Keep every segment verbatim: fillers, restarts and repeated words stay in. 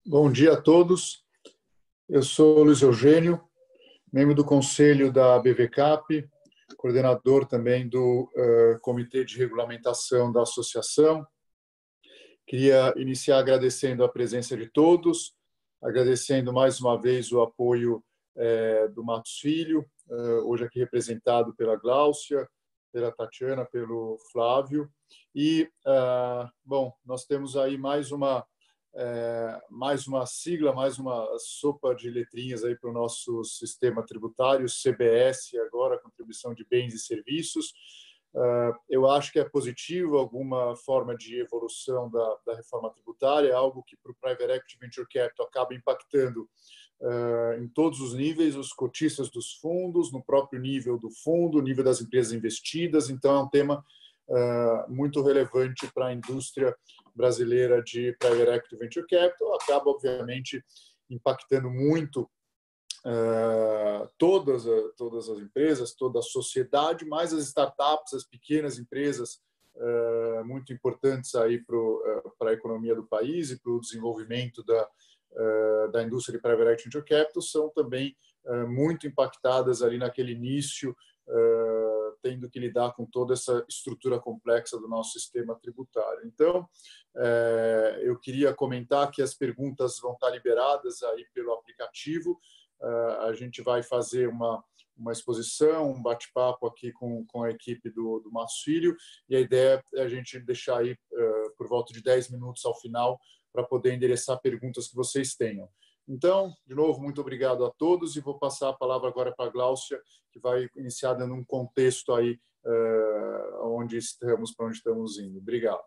Bom dia a todos. Eu sou Luiz Eugênio, membro do Conselho da B V Cap, coordenador também do uh, Comitê de Regulamentação da Associação. Queria iniciar agradecendo a presença de todos, agradecendo mais uma vez o apoio eh, do Matos Filho, uh, hoje aqui representado pela Gláucia, pela Tatiana, pelo Flávio. E, uh, bom, nós temos aí mais uma É, mais uma sigla, mais uma sopa de letrinhas aí para o nosso sistema tributário, C B S, agora, Contribuição de Bens e Serviços. Uh, eu acho que é positivo alguma forma de evolução da, da reforma tributária, algo que para o Private Equity Venture Capital acaba impactando uh, em todos os níveis, os cotistas dos fundos, no próprio nível do fundo, nível das empresas investidas. Então, é um tema Uh, muito relevante para a indústria brasileira de Private Equity Venture Capital, acaba, obviamente, impactando muito uh, todas, todas as empresas, toda a sociedade, mas as startups, as pequenas empresas, uh, muito importantes aí para uh, a economia do país e para o desenvolvimento da, uh, da indústria de Private Equity Venture Capital, são também uh, muito impactadas ali naquele início, uh, tendo que lidar com toda essa estrutura complexa do nosso sistema tributário. Então, é, eu queria comentar que as perguntas vão estar liberadas aí pelo aplicativo. Uh, a gente vai fazer uma, uma exposição, um bate-papo aqui com, com a equipe do, do Matos Filho, e a ideia é a gente deixar aí uh, por volta de dez minutos ao final para poder endereçar perguntas que vocês tenham. Então, de novo, muito obrigado a todos e vou passar a palavra agora para a Gláucia, que vai iniciar dando um contexto aí uh, onde estamos, para onde estamos indo. Obrigado.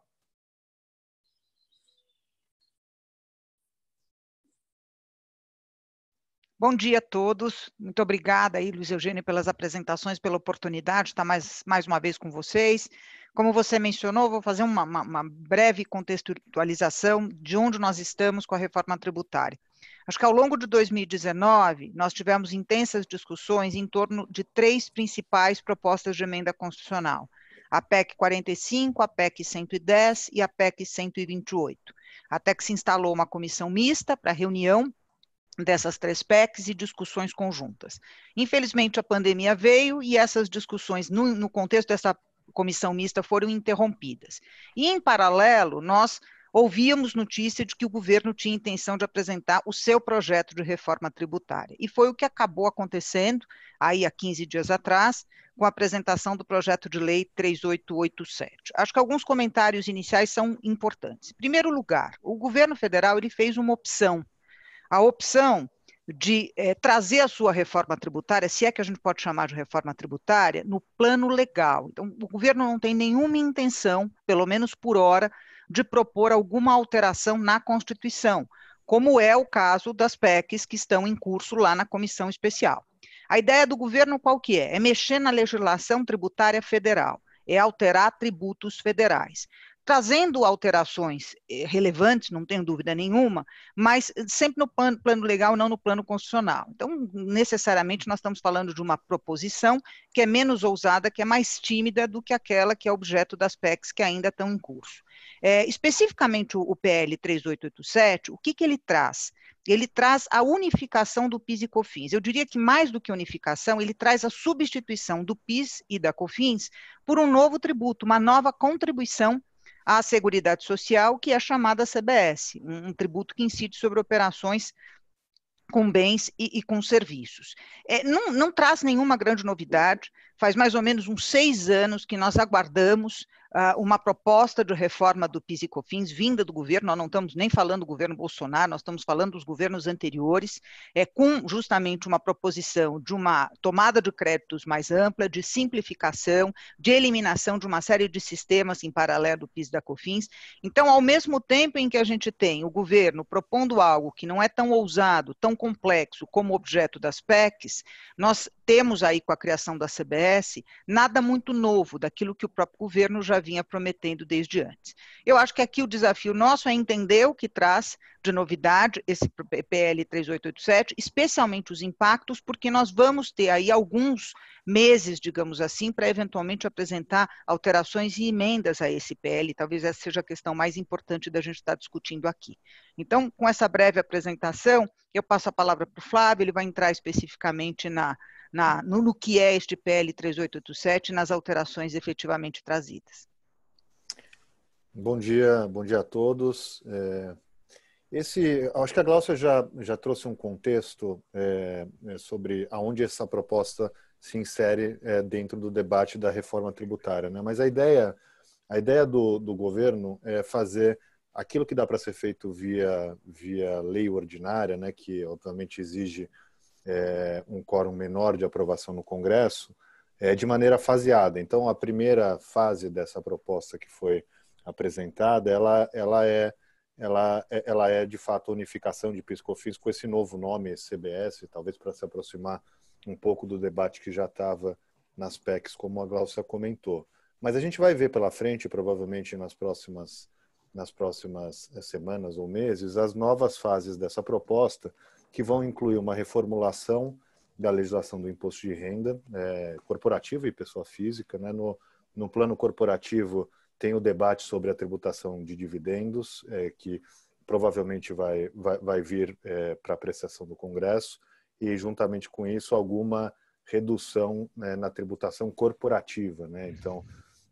Bom dia a todos. Muito obrigada aí, Luiz Eugênio, pelas apresentações, pela oportunidade de estar mais, mais uma vez com vocês. Como você mencionou, vou fazer uma, uma, uma breve contextualização de onde nós estamos com a reforma tributária. Acho que ao longo de dois mil e dezenove, nós tivemos intensas discussões em torno de três principais propostas de emenda constitucional: a P E C quarenta e cinco, a P E C cento e dez e a P E C cento e vinte e oito. Até que se instalou uma comissão mista para reunião dessas três P E Cs e discussões conjuntas. Infelizmente, a pandemia veio e essas discussões, no, no contexto dessa comissão mista, foram interrompidas. E, em paralelo, nós ouvíamos notícia de que o governo tinha intenção de apresentar o seu projeto de reforma tributária. E foi o que acabou acontecendo, aí há quinze dias atrás, com a apresentação do projeto de lei três mil oitocentos e oitenta e sete. Acho que alguns comentários iniciais são importantes. Em primeiro lugar, o governo federal ele fez uma opção, a opção de eh, trazer a sua reforma tributária, se é que a gente pode chamar de reforma tributária, no plano legal. Então, o governo não tem nenhuma intenção, pelo menos por hora, de propor alguma alteração na Constituição, como é o caso das P E Cs que estão em curso lá na comissão especial. A ideia do governo qual que é? É mexer na legislação tributária federal, é alterar tributos federais, trazendo alterações relevantes, não tenho dúvida nenhuma, mas sempre no plano, plano legal, não no plano constitucional. Então, necessariamente, nós estamos falando de uma proposição que é menos ousada, que é mais tímida do que aquela que é objeto das P E Cs que ainda estão em curso. É, especificamente, o, o P L três mil oitocentos e oitenta e sete, o que, que ele traz? Ele traz a unificação do PIS e COFINS. Eu diria que mais do que unificação, ele traz a substituição do PIS e da COFINS por um novo tributo, uma nova contribuição à Seguridade Social, que é chamada C B S, um, um tributo que incide sobre operações com bens e, e com serviços. É, não, não traz nenhuma grande novidade, faz mais ou menos uns seis anos que nós aguardamos uh, uma proposta de reforma do PIS e COFINS vinda do governo, nós não estamos nem falando do governo Bolsonaro, nós estamos falando dos governos anteriores, é, com justamente uma proposição de uma tomada de créditos mais ampla, de simplificação, de eliminação de uma série de sistemas em paralelo do PIS e da COFINS. Então, ao mesmo tempo em que a gente tem o governo propondo algo que não é tão ousado, tão complexo como objeto das P E Cs, nós temos aí com a criação da C B S nada muito novo daquilo que o próprio governo já vinha prometendo desde antes. Eu acho que aqui o desafio nosso é entender o que traz de novidade esse P L três mil oitocentos e oitenta e sete, especialmente os impactos, porque nós vamos ter aí alguns meses, digamos assim, para eventualmente apresentar alterações e emendas a esse P L. Talvez essa seja a questão mais importante da gente estar discutindo aqui. Então, com essa breve apresentação, eu passo a palavra para o Flávio, ele vai entrar especificamente na, na, no, no que é este P L três mil oitocentos e oitenta e sete, nas alterações efetivamente trazidas. Bom dia, bom dia a todos. É, esse, acho que a Gláucia já, já trouxe um contexto é, sobre aonde essa proposta se insere é, dentro do debate da reforma tributária, né? Mas a ideia, a ideia do, do governo é fazer aquilo que dá para ser feito via, via lei ordinária, né, que obviamente exige é, um quórum menor de aprovação no Congresso, é, de maneira faseada. Então, a primeira fase dessa proposta que foi apresentada, ela, ela, é, ela, ela é de fato a unificação de PIS e COFINS com esse novo nome, C B S, talvez para se aproximar um pouco do debate que já estava nas P E Cs, como a Gláucia comentou. Mas a gente vai ver pela frente, provavelmente nas próximas, nas próximas semanas ou meses, as novas fases dessa proposta, que vão incluir uma reformulação da legislação do imposto de renda é, corporativo e pessoa física, né? No, no plano corporativo, tem o debate sobre a tributação de dividendos, é, que provavelmente vai, vai, vai vir é, para apreciação do Congresso, e juntamente com isso alguma redução, né, na tributação corporativa, né? Então,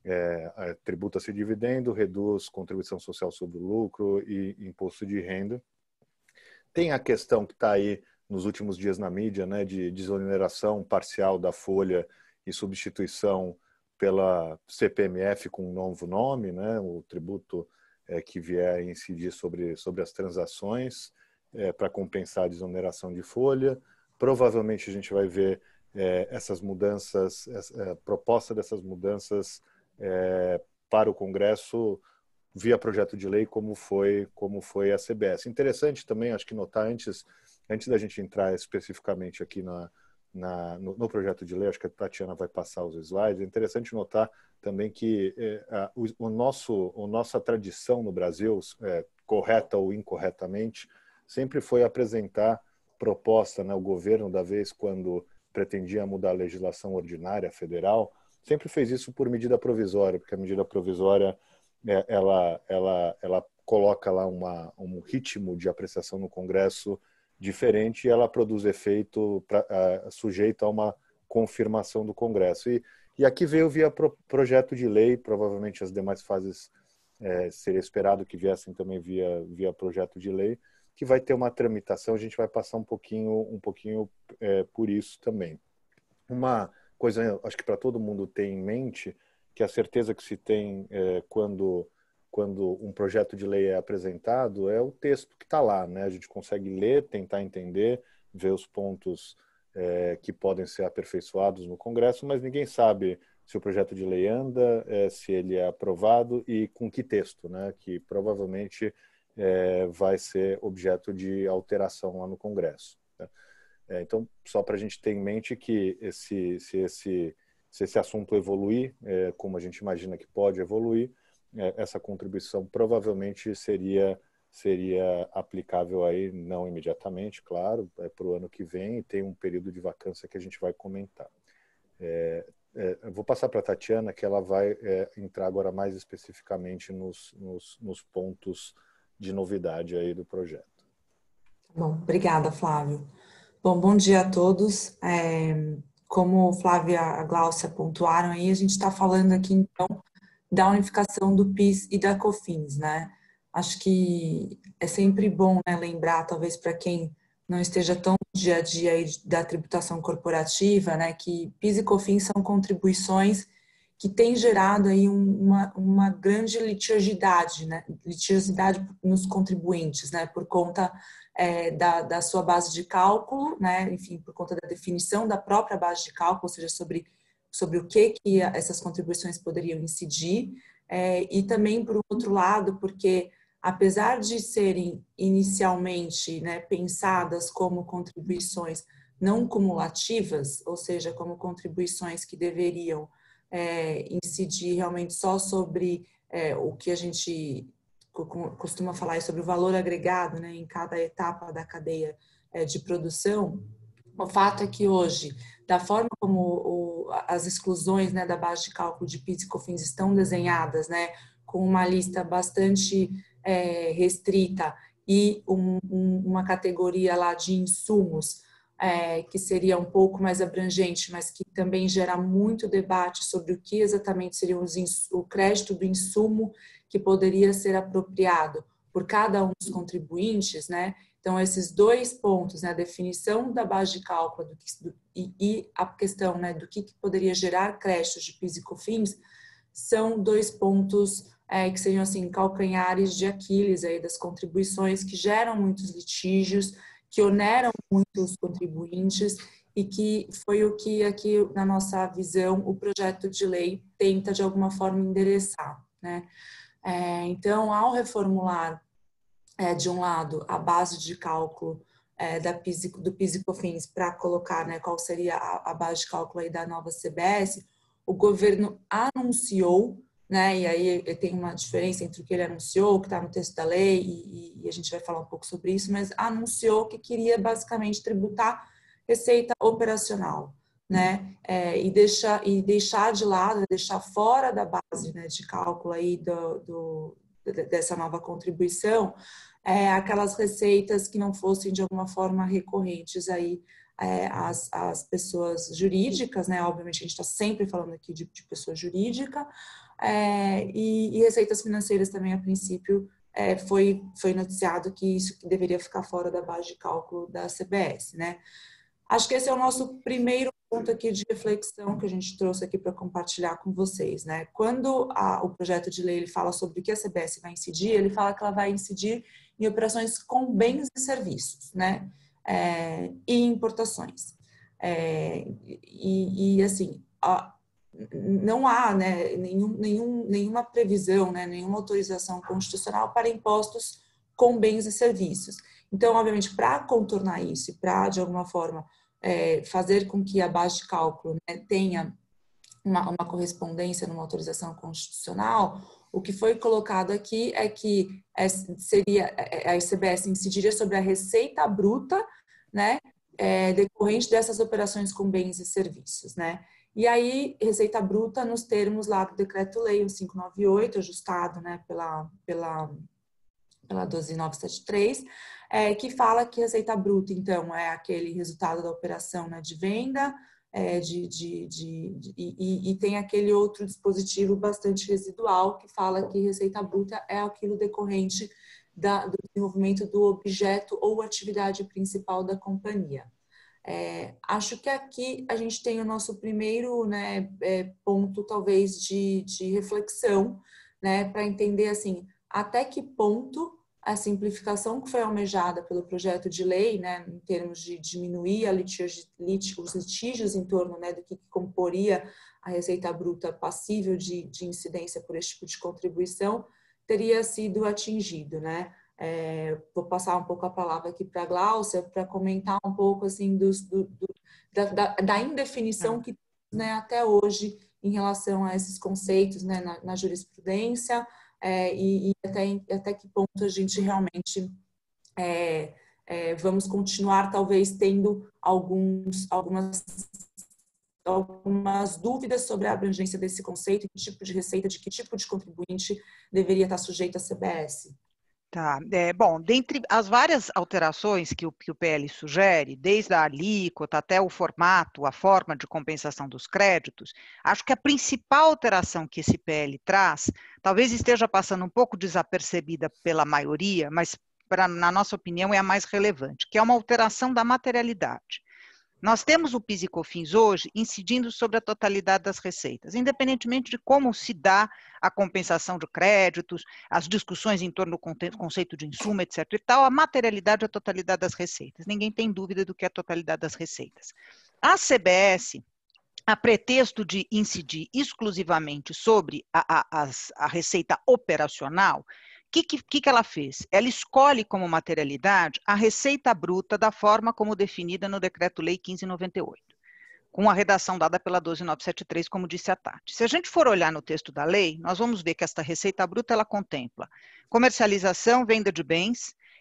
é, tributa-se dividendo, reduz contribuição social sobre o lucro e imposto de renda. Tem a questão que está aí nos últimos dias na mídia, né, de desoneração parcial da folha e substituição pela C P M F com um novo nome, né, o tributo é, que vier a incidir sobre, sobre as transações é, para compensar a desoneração de folha. Provavelmente a gente vai ver é, essas mudanças, a proposta dessas mudanças é, para o Congresso via projeto de lei, como foi, como foi a C B S. Interessante também, acho que notar antes, antes da gente entrar especificamente aqui na Na, no, no projeto de lei, acho que a Tatiana vai passar os slides, é interessante notar também que é, a, o, o nosso, a nossa tradição no Brasil, é, correta ou incorretamente, sempre foi apresentar proposta, né, o governo da vez, quando pretendia mudar a legislação ordinária federal, sempre fez isso por medida provisória, porque a medida provisória é, ela, ela, ela coloca lá uma, um ritmo de apreciação no Congresso diferente e ela produz efeito pra, uh, sujeito a uma confirmação do Congresso. E, e aqui veio via pro, projeto de lei, provavelmente as demais fases é, seria esperado que viessem também via, via projeto de lei, que vai ter uma tramitação, a gente vai passar um pouquinho, um pouquinho é, por isso também. Uma coisa, acho que para todo mundo ter em mente, que a certeza que se tem é, quando... quando um projeto de lei é apresentado, é o texto que está lá, né? A gente consegue ler, tentar entender, ver os pontos é, que podem ser aperfeiçoados no Congresso, mas ninguém sabe se o projeto de lei anda, é, se ele é aprovado e com que texto, né? Que provavelmente é, vai ser objeto de alteração lá no Congresso. Né? É, então, só para a gente ter em mente que esse, se, esse, se esse assunto evoluir, é, como a gente imagina que pode evoluir, essa contribuição provavelmente seria seria aplicável aí, não imediatamente, claro, é para o ano que vem, e tem um período de vacância que a gente vai comentar. É, é, eu vou passar para a Tatiana, que ela vai é, entrar agora mais especificamente nos, nos, nos pontos de novidade aí do projeto. Bom, obrigada, Flávio. Bom, bom dia a todos. É, como o Flávio e a Gláucia pontuaram aí, a gente está falando aqui, então, da unificação do PIS e da COFINS, né? Acho que é sempre bom, né, lembrar, talvez para quem não esteja tão no dia a dia aí da tributação corporativa, né, que PIS e COFINS são contribuições que têm gerado aí uma, uma grande litigiosidade, né, litigiosidade nos contribuintes, né, por conta é, da, da sua base de cálculo, né, enfim, por conta da definição da própria base de cálculo, ou seja, sobre sobre o que, que essas contribuições poderiam incidir, é, e também, por outro lado, porque apesar de serem inicialmente, né, pensadas como contribuições não cumulativas, ou seja, como contribuições que deveriam é, incidir realmente só sobre é, o que a gente costuma falar sobre o valor agregado, né, em cada etapa da cadeia é, de produção, O fato é que hoje, da forma como o, as exclusões, né, da base de cálculo de PIS e COFINS estão desenhadas, né, com uma lista bastante é, restrita e um, um, uma categoria lá de insumos, é, que seria um pouco mais abrangente, mas que também gera muito debate sobre o que exatamente seria os, o crédito do insumo que poderia ser apropriado por cada um dos contribuintes, né? Então, esses dois pontos, né, a definição da base de cálculo do que, do, e, e a questão, né, do que, que poderia gerar créditos de PIS e COFINS, são dois pontos é, que seriam assim, calcanhares de Aquiles aí, das contribuições, que geram muitos litígios, que oneram muito os contribuintes e que foi o que aqui, na nossa visão, o projeto de lei tenta, de alguma forma, endereçar, né? É, então, ao reformular É, de um lado, a base de cálculo é, da PIS, do PIS e COFINS para colocar, né, qual seria a, a base de cálculo aí da nova C B S, o governo anunciou, né, e aí tem uma diferença entre o que ele anunciou, que está no texto da lei, e, e a gente vai falar um pouco sobre isso, mas anunciou que queria basicamente tributar receita operacional, né, é, e, deixar, e deixar de lado, deixar fora da base, né, de cálculo aí do, do dessa nova contribuição, é, aquelas receitas que não fossem de alguma forma recorrentes aí é, às, às pessoas jurídicas, né? Obviamente a gente está sempre falando aqui de, de pessoa jurídica, é, e, e receitas financeiras também, a princípio, é, foi, foi noticiado que isso que deveria ficar fora da base de cálculo da C B S, né? Acho que esse é o nosso primeiro ponto aqui de reflexão que a gente trouxe aqui para compartilhar com vocês, né? Quando a, o projeto de lei ele fala sobre o que a C B S vai incidir, ele fala que ela vai incidir em operações com bens e serviços, né? É, e importações. É, e, e, assim, a, não há, né, nenhum, nenhum, nenhuma previsão, né, nenhuma autorização constitucional para impostos com bens e serviços. Então, obviamente, para contornar isso e para, de alguma forma, É, fazer com que a base de cálculo, né, tenha uma, uma correspondência numa autorização constitucional, o que foi colocado aqui é que é, seria, a C B S incidiria sobre a receita bruta, né, é, decorrente dessas operações com bens e serviços, né? E aí, receita bruta nos termos lá do Decreto-Lei mil quinhentos e noventa e oito, ajustado, né, pela, pela, pela doze mil novecentos e setenta e três, É, que fala que receita bruta, então, é aquele resultado da operação, né, de venda, é, de, de, de, de e, e tem aquele outro dispositivo bastante residual que fala que receita bruta é aquilo decorrente da, do desenvolvimento do objeto ou atividade principal da companhia. É, acho que aqui a gente tem o nosso primeiro, né, é, ponto, talvez, de, de reflexão, né, para entender, assim, até que ponto a simplificação que foi almejada pelo projeto de lei, né, em termos de diminuir a litígio, os litígios em torno, né, do que comporia a receita bruta passível de, de incidência por esse tipo de contribuição, teria sido atingido, né? É, vou passar um pouco a palavra aqui para a Gláucia para comentar um pouco assim dos, do, do, da, da, da indefinição que, né, até hoje em relação a esses conceitos, né, na, na jurisprudência. É, e, e até, até que ponto a gente realmente é, é, vamos continuar, talvez, tendo alguns, algumas, algumas dúvidas sobre a abrangência desse conceito, que tipo de receita, de que tipo de contribuinte deveria estar sujeito à C B S. Tá, é, bom, dentre as várias alterações que o, que o P L sugere, desde a alíquota até o formato, a forma de compensação dos créditos, acho que a principal alteração que esse P L traz, talvez esteja passando um pouco desapercebida pela maioria, mas pra, na nossa opinião é a mais relevante, que é uma alteração da materialidade. Nós temos o PIS e COFINS hoje incidindo sobre a totalidade das receitas, independentemente de como se dá a compensação de créditos, as discussões em torno do conceito de insumo, etc e tal, a materialidade é a totalidade das receitas. Ninguém tem dúvida do que é a totalidade das receitas. A C B S, a pretexto de incidir exclusivamente sobre a, a, a, a receita operacional, o que, que, que ela fez? Ela escolhe como materialidade a receita bruta da forma como definida no Decreto-Lei quinze mil novecentos e noventa e oito, com a redação dada pela doze mil novecentos e setenta e três, como disse a Tati. Se a gente for olhar no texto da lei, nós vamos ver que esta receita bruta ela contempla comercialização, venda de bens,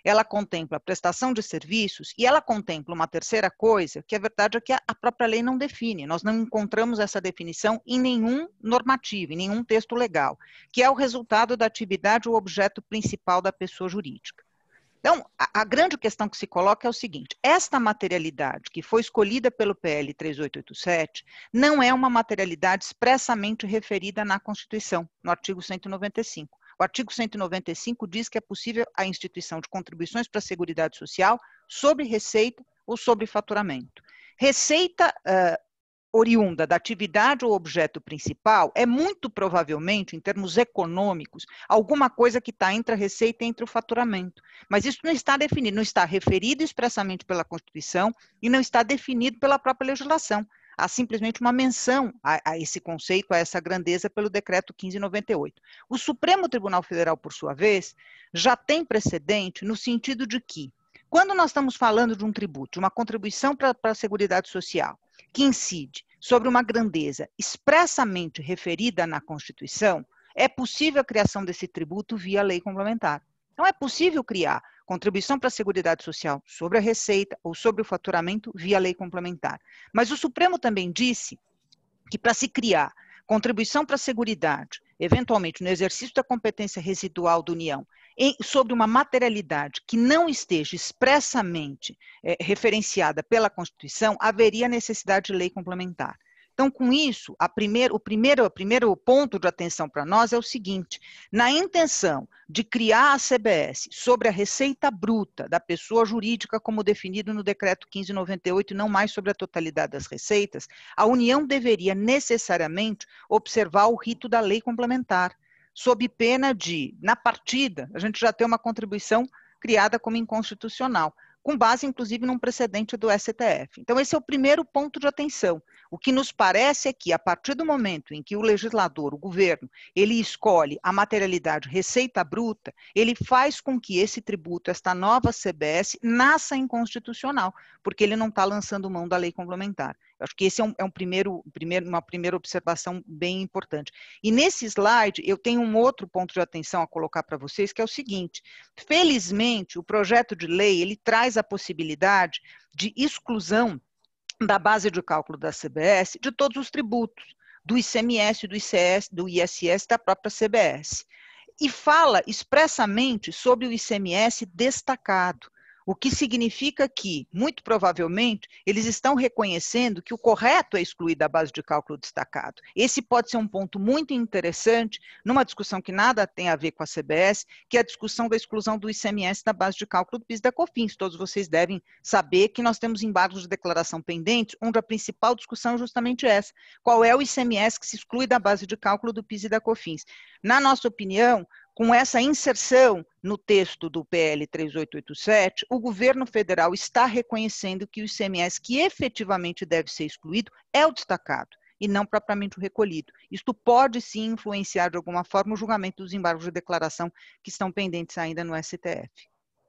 ela contempla a prestação de serviços e ela contempla uma terceira coisa, que a verdade é que a própria lei não define. Nós não encontramos essa definição em nenhum normativo, em nenhum texto legal, que é o resultado da atividade ou objeto principal da pessoa jurídica. Então, a, a grande questão que se coloca é o seguinte: esta materialidade que foi escolhida pelo P L três mil oitocentos e oitenta e sete não é uma materialidade expressamente referida na Constituição, no artigo cento e noventa e cinco. O artigo cento e noventa e cinco diz que é possível a instituição de contribuições para a Seguridade Social sobre receita ou sobre faturamento. Receita uh, oriunda da atividade ou objeto principal é muito provavelmente, em termos econômicos, alguma coisa que está entre a receita e entre o faturamento. Mas isso não está definido, não está referido expressamente pela Constituição e não está definido pela própria legislação. Há simplesmente uma menção a, a esse conceito, a essa grandeza, pelo decreto quinze noventa e oito. O Supremo Tribunal Federal, por sua vez, já tem precedente no sentido de que, quando nós estamos falando de um tributo, de uma contribuição para a Seguridade Social, que incide sobre uma grandeza expressamente referida na Constituição, é possível a criação desse tributo via lei complementar. Então, é possível criar contribuição para a Seguridade Social sobre a receita ou sobre o faturamento via lei complementar. Mas o Supremo também disse que para se criar contribuição para a Seguridade, eventualmente no exercício da competência residual da União, em, sobre uma materialidade que não esteja expressamente é, referenciada pela Constituição, haveria necessidade de lei complementar. Então, com isso, a primeir, o, primeiro, o primeiro ponto de atenção para nós é o seguinte: na intenção de criar a C B S sobre a receita bruta da pessoa jurídica, como definido no decreto quinze noventa e oito, e não mais sobre a totalidade das receitas, a União deveria necessariamente observar o rito da lei complementar, sob pena de, na partida, a gente já ter uma contribuição criada como inconstitucional, com base, inclusive, num precedente do S T F. Então, esse é o primeiro ponto de atenção. O que nos parece é que, a partir do momento em que o legislador, o governo, ele escolhe a materialidade receita bruta, ele faz com que esse tributo, esta nova C B S, nasça inconstitucional, porque ele não está lançando mão da lei complementar. Eu acho que esse é, um, é um primeiro, primeiro, uma primeira observação bem importante. E nesse slide, eu tenho um outro ponto de atenção a colocar para vocês, que é o seguinte: felizmente, o projeto de lei, ele traz a possibilidade de exclusão da base de cálculo da C B S de todos os tributos, do I C M S, do I C S, do I S S, da própria C B S. E fala expressamente sobre o I C M S destacado, o que significa que, muito provavelmente, eles estão reconhecendo que o correto é excluir da base de cálculo destacado. Esse pode ser um ponto muito interessante numa discussão que nada tem a ver com a C B S, que é a discussão da exclusão do I C M S da base de cálculo do PIS e da COFINS. Todos vocês devem saber que nós temos embargos de declaração pendentes, onde a principal discussão é justamente essa: qual é o I C M S que se exclui da base de cálculo do PIS e da COFINS? Na nossa opinião, com essa inserção no texto do P L três mil oitocentos e oitenta e sete, o governo federal está reconhecendo que o I C M S que efetivamente deve ser excluído é o destacado, e não propriamente o recolhido. Isto pode sim influenciar de alguma forma o julgamento dos embargos de declaração que estão pendentes ainda no S T F.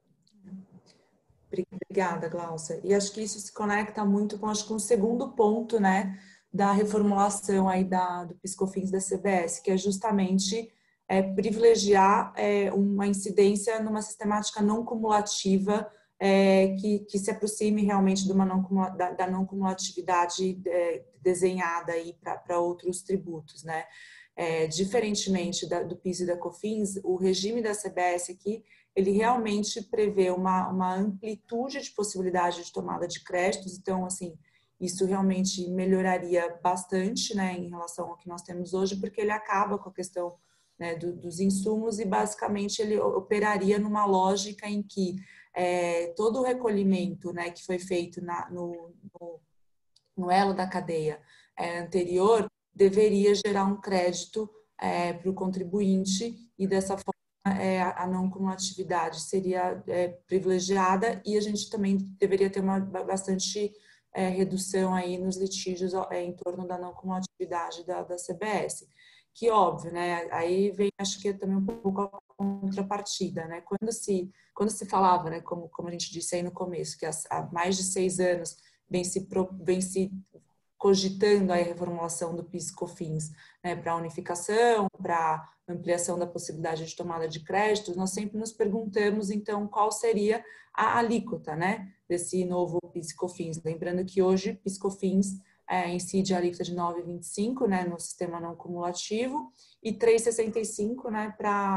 Obrigada, Gláucia. E acho que isso se conecta muito com, acho que um segundo ponto, né, da reformulação aí da, do PIS/COFINS da C B S, que é justamente É, privilegiar é, uma incidência numa sistemática não cumulativa é, que, que se aproxime realmente de uma não, da, da não cumulatividade é, desenhada para outros tributos, né? É, diferentemente da, do PIS e da COFINS, o regime da C B S aqui, ele realmente prevê uma, uma amplitude de possibilidade de tomada de créditos. Então, assim, isso realmente melhoraria bastante, né, em relação ao que nós temos hoje, porque ele acaba com a questão, né, do, dos insumos, e basicamente ele operaria numa lógica em que é, todo o recolhimento, né, que foi feito na, no, no, no elo da cadeia é, anterior deveria gerar um crédito é, para o contribuinte, e dessa forma é, a não cumulatividade seria é, privilegiada, e a gente também deveria ter uma bastante é, redução aí nos litígios é, em torno da não cumulatividade da, da C B S. Que óbvio, né? Aí vem, acho que também um pouco a contrapartida, né? Quando se, quando se falava, né, como, como a gente disse aí no começo, que há mais de seis anos vem se, vem se cogitando a reformulação do PIS/COFINS, né, para unificação, para ampliação da possibilidade de tomada de créditos, nós sempre nos perguntamos, então, qual seria a alíquota, né, desse novo PIS/COFINS. Lembrando que hoje PIS/COFINS é, incide a alíquota de nove vírgula vinte e cinco, né, no sistema não cumulativo, e três vírgula sessenta e cinco, né,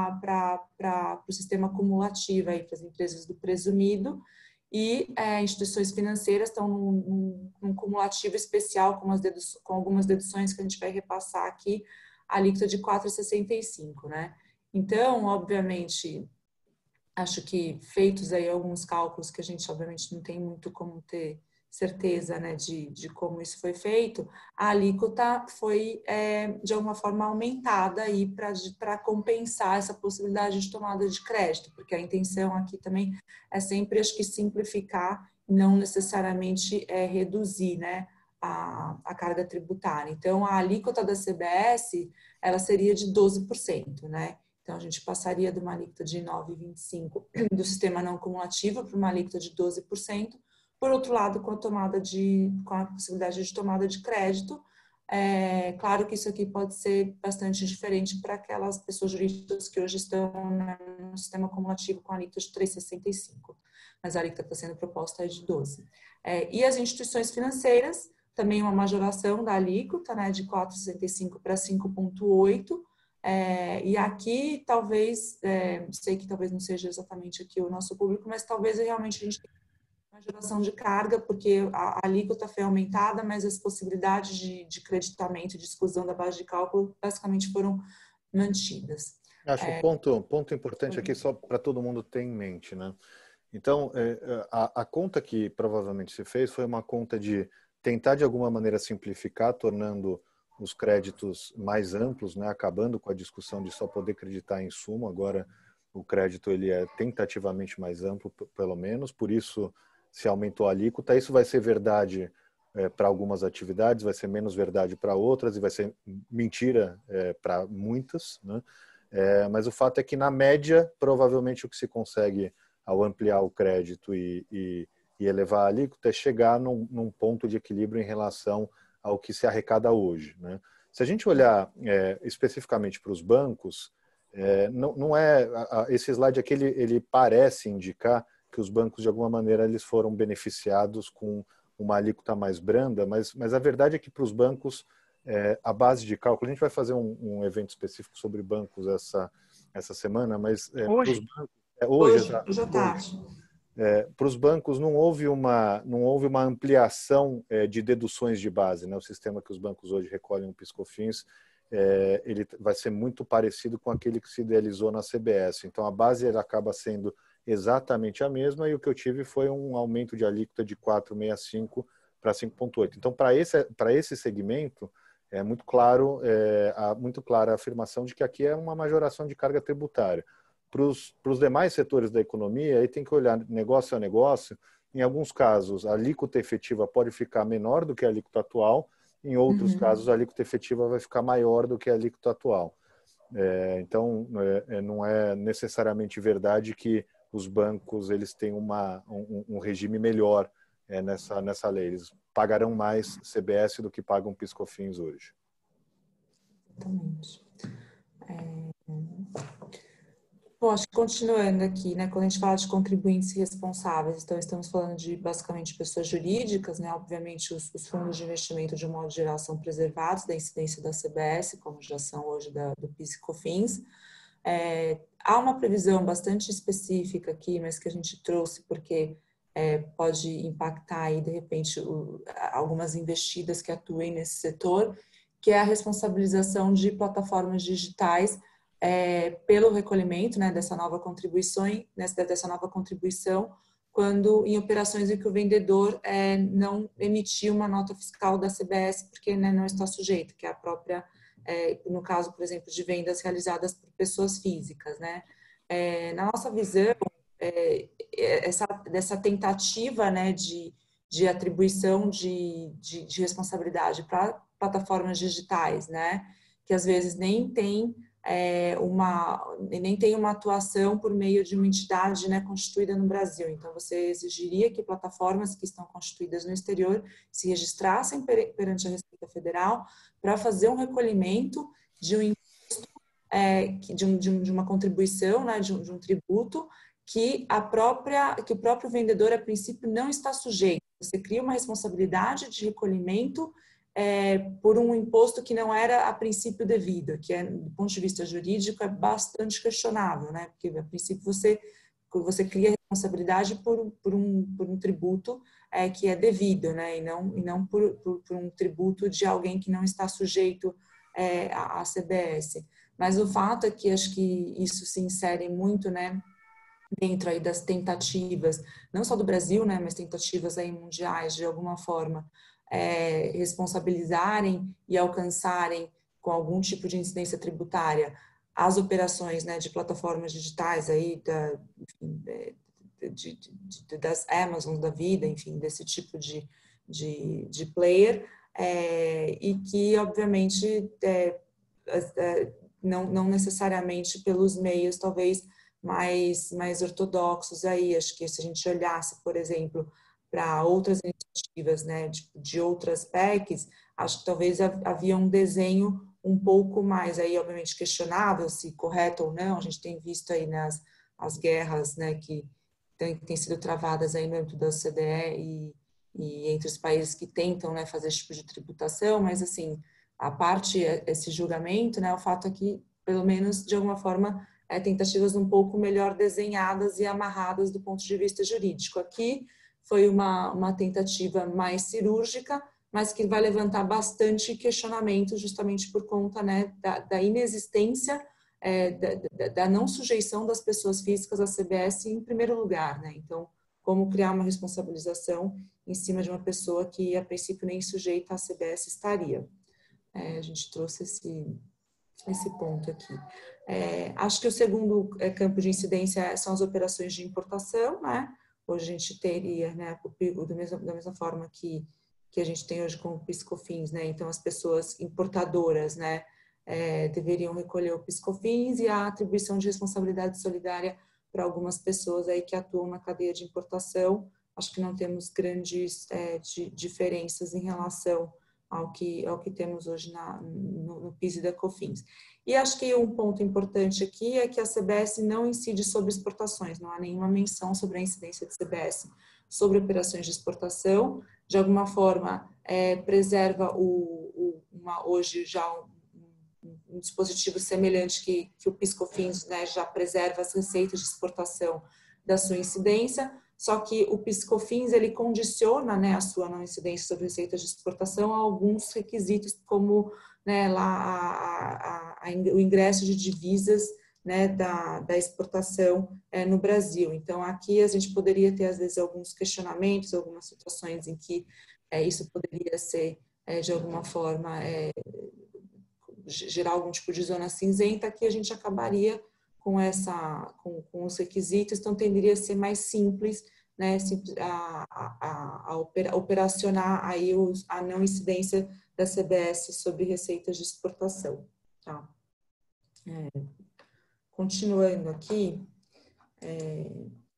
para o sistema cumulativo, para as empresas do presumido, e é, instituições financeiras estão num, num, num cumulativo especial com, as deduções, com algumas deduções que a gente vai repassar aqui, a alíquota de quatro vírgula sessenta e cinco, né? Então, obviamente, acho que feitos aí alguns cálculos que a gente, obviamente, não tem muito como ter certeza, né, de, de como isso foi feito, a alíquota foi, é, de alguma forma, aumentada aí para compensar essa possibilidade de tomada de crédito, porque a intenção aqui também é sempre, acho que, simplificar, não necessariamente é, reduzir, né, a, a carga tributária. Então, a alíquota da C B S, ela seria de doze por cento, né? Então, a gente passaria de uma alíquota de nove vírgula vinte e cinco por cento do sistema não cumulativo para uma alíquota de doze por cento. Por outro lado, com a tomada de, com a possibilidade de tomada de crédito, é claro que isso aqui pode ser bastante diferente para aquelas pessoas jurídicas que hoje estão no sistema cumulativo com a alíquota de três vírgula sessenta e cinco, mas a alíquota que está sendo proposta é de doze. É, e as instituições financeiras, também uma majoração da alíquota, né, de quatro vírgula sessenta e cinco para cinco vírgula oito. É, e aqui, talvez, é, sei que talvez não seja exatamente aqui o nosso público, mas talvez realmente a gente tenha uma geração de carga, porque a, a alíquota foi aumentada, mas as possibilidades de, de creditamento, de exclusão da base de cálculo, basicamente foram mantidas. Acho que é, o ponto, ponto importante aqui, só para todo mundo ter em mente, né? Então, a, a conta que provavelmente se fez foi uma conta de tentar, de alguma maneira, simplificar, tornando os créditos mais amplos, né? Acabando com a discussão de só poder creditar em insumo. Agora, o crédito ele é tentativamente mais amplo, pelo menos, por isso se aumentou a alíquota. Isso vai ser verdade é, para algumas atividades, vai ser menos verdade para outras e vai ser mentira é, para muitas, né? É, mas o fato é que, na média, provavelmente o que se consegue ao ampliar o crédito e, e, e elevar a alíquota é chegar num, num ponto de equilíbrio em relação ao que se arrecada hoje, né? Se a gente olhar é, especificamente para os bancos, é, não, não é a, a, esse slide aqui ele, ele parece indicar que os bancos de alguma maneira eles foram beneficiados com uma alíquota mais branda, mas, mas a verdade é que para os bancos é, a base de cálculo, a gente vai fazer um, um evento específico sobre bancos essa, essa semana, mas é, hoje? Bancos, é, hoje, hoje, hoje à tarde. É, para os bancos não houve uma, não houve uma ampliação é, de deduções de base, né? O sistema que os bancos hoje recolhem no PIS/COFINS, é, ele vai ser muito parecido com aquele que se idealizou na C B S. Então a base ela acaba sendo exatamente a mesma e o que eu tive foi um aumento de alíquota de quatro vírgula sessenta e cinco para cinco vírgula oito. Então para esse, para esse segmento é muito claro, é, a, muito clara a afirmação de que aqui é uma majoração de carga tributária. Para os demais setores da economia, aí tem que olhar negócio a negócio. Em alguns casos, a alíquota efetiva pode ficar menor do que a alíquota atual, em outros uhum. casos, a alíquota efetiva vai ficar maior do que a alíquota atual. É, então, é, não é necessariamente verdade que os bancos eles têm uma, um, um regime melhor é, nessa, nessa lei. Eles pagarão mais C B S do que pagam PIS/COFINS hoje. Exatamente. É... Bom, acho que continuando aqui, né, quando a gente fala de contribuintes responsáveis, então estamos falando de basicamente pessoas jurídicas, né, obviamente os, os fundos de investimento de um modo geral são preservados da incidência da C B S, como já são hoje da, do PIS/COFINS. É, há uma previsão bastante específica aqui, mas que a gente trouxe porque é, pode impactar aí, de repente, o, algumas investidas que atuem nesse setor, que é a responsabilização de plataformas digitais É, pelo recolhimento, né, dessa nova contribuição, nessa, dessa nova contribuição, quando em operações em que o vendedor é, não emitiu uma nota fiscal da C B S porque né, não está sujeito, que é a própria, é, no caso, por exemplo, de vendas realizadas por pessoas físicas, né? É, na nossa visão, é, essa dessa tentativa, né, de, de atribuição de, de, de responsabilidade para plataformas digitais, né, que às vezes nem tem é, uma, nem tem uma atuação por meio de uma entidade, né, constituída no Brasil. Então, você exigiria que plataformas que estão constituídas no exterior se registrassem perante a Receita Federal para fazer um recolhimento de um imposto, é, de, um, de, um, de uma contribuição, né, de um, de um tributo, que, a própria, que o próprio vendedor, a princípio, não está sujeito. Você cria uma responsabilidade de recolhimento é, por um imposto que não era, a princípio, devido, que, é, do ponto de vista jurídico, é bastante questionável, né? Porque, a princípio, você, você cria responsabilidade por, por, um, por um tributo é, que é devido, né? E não, e não por, por, por um tributo de alguém que não está sujeito é, à, à C B S. Mas o fato é que acho que isso se insere muito, né, dentro aí das tentativas, não só do Brasil, né, mas tentativas aí mundiais, de alguma forma, é, responsabilizarem e alcançarem com algum tipo de incidência tributária as operações, né, de plataformas digitais aí, da, enfim, de, de, de, das Amazon da vida, enfim, desse tipo de, de, de player, é, e que, obviamente, é, é, não, não necessariamente pelos meios, talvez, mais, mais ortodoxos aí. Acho que se a gente olhasse, por exemplo, para outras iniciativas, né, de, de outras P E Cs, acho que talvez havia um desenho um pouco mais, aí obviamente questionável se correto ou não. A gente tem visto aí nas as guerras, né, que tem, tem sido travadas aí no âmbito da O C D E e, e entre os países que tentam, né, fazer esse tipo de tributação, mas assim, a parte, esse julgamento, né, o fato é que, pelo menos de alguma forma, é, tentativas um pouco melhor desenhadas e amarradas do ponto de vista jurídico. Aqui foi uma, uma tentativa mais cirúrgica, mas que vai levantar bastante questionamento justamente por conta, né, da, da inexistência, é, da, da, da não sujeição das pessoas físicas à C B S em primeiro lugar, né? Então, como criar uma responsabilização em cima de uma pessoa que, a princípio, nem sujeita à C B S estaria. É, a gente trouxe esse, esse ponto aqui. É, acho que o segundo campo de incidência são as operações de importação, né? Hoje a gente teria, né, o, do mesmo, da mesma forma que, que a gente tem hoje com o PIS/COFINS, né? Então, as pessoas importadoras, né, é, deveriam recolher o PIS/COFINS e a atribuição de responsabilidade solidária para algumas pessoas aí que atuam na cadeia de importação. Acho que não temos grandes é, de, diferenças em relação ao que, ao que temos hoje na, no, no PIS e da COFINS. E acho que um ponto importante aqui é que a C B S não incide sobre exportações, não há nenhuma menção sobre a incidência de C B S sobre operações de exportação. De alguma forma, é, preserva o, o, uma, hoje já um, um, um dispositivo semelhante que, que o PIS/COFINS, né, já preserva as receitas de exportação da sua incidência. Só que o PIS/COFINS, ele condiciona, né, a sua não incidência sobre receitas de exportação a alguns requisitos, como, né, lá a, a, a, o ingresso de divisas, né, da, da exportação é, no Brasil. Então, aqui a gente poderia ter, às vezes, alguns questionamentos, algumas situações em que é, isso poderia ser, é, de alguma forma, é, gerar algum tipo de zona cinzenta, que a gente acabaria com, essa, com, com os requisitos, então tenderia a ser mais simples, né, a, a, a operacionar aí os, a não incidência da C B S sobre receitas de exportação. Tá? É, continuando aqui, é,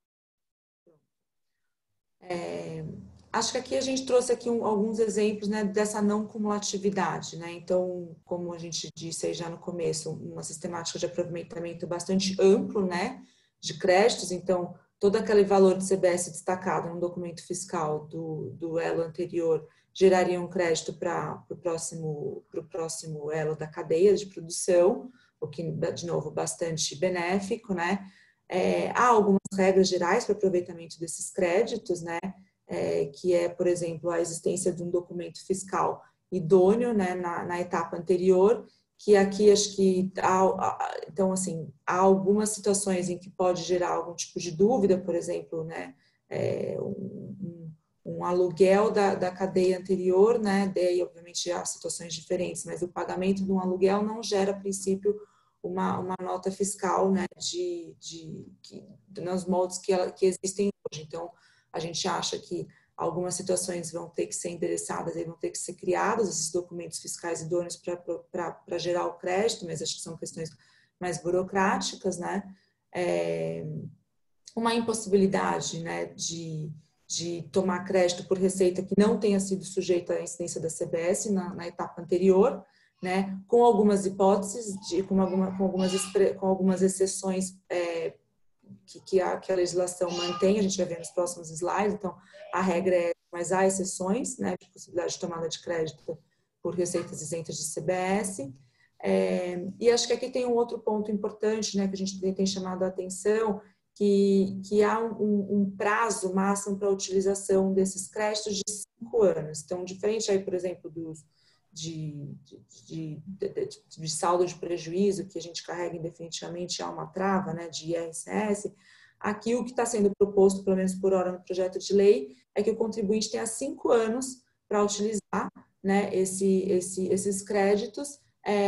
é, acho que aqui a gente trouxe aqui um, alguns exemplos, né, dessa não cumulatividade, né? Então, como a gente disse aí já no começo, uma sistemática de aproveitamento bastante amplo, né, de créditos. Então, todo aquele valor de C B S destacado no documento fiscal do, do elo anterior geraria um crédito para o próximo, pro próximo elo da cadeia de produção, o que, de novo, bastante benéfico, né? É, há algumas regras gerais para aproveitamento desses créditos, né? É, que é, por exemplo, a existência de um documento fiscal idôneo, né, na, na etapa anterior, que aqui acho que há, então, assim, há algumas situações em que pode gerar algum tipo de dúvida, por exemplo, né, é, um, um aluguel da, da cadeia anterior, né, daí obviamente há situações diferentes, mas o pagamento de um aluguel não gera, a princípio, uma, uma nota fiscal, né, de, de, de, nos moldes que, ela, que existem hoje. Então, a gente acha que algumas situações vão ter que ser endereçadas e vão ter que ser criados esses documentos fiscais idôneos para gerar o crédito, mas acho que são questões mais burocráticas, né? É, uma impossibilidade, né, de, de tomar crédito por receita que não tenha sido sujeita à incidência da C B S na, na etapa anterior, né, com algumas hipóteses, de, com, alguma, com, algumas, com algumas exceções é, que, que, a, que a legislação mantém, a gente vai ver nos próximos slides. Então, a regra é, mas há exceções, né, de possibilidade de tomada de crédito por receitas isentas de C B S. É, e acho que aqui tem um outro ponto importante, né, que a gente tem, tem chamado a atenção, que, que há um, um prazo máximo para a utilização desses créditos de cinco anos. Então, diferente aí, por exemplo, dos, de, de, de, de, de saldo de prejuízo, que a gente carrega indefinitivamente a uma trava, né, de I R C S, aqui o que está sendo proposto, pelo menos por hora no projeto de lei, é que o contribuinte tenha cinco anos para utilizar, né, esse, esse, esses créditos,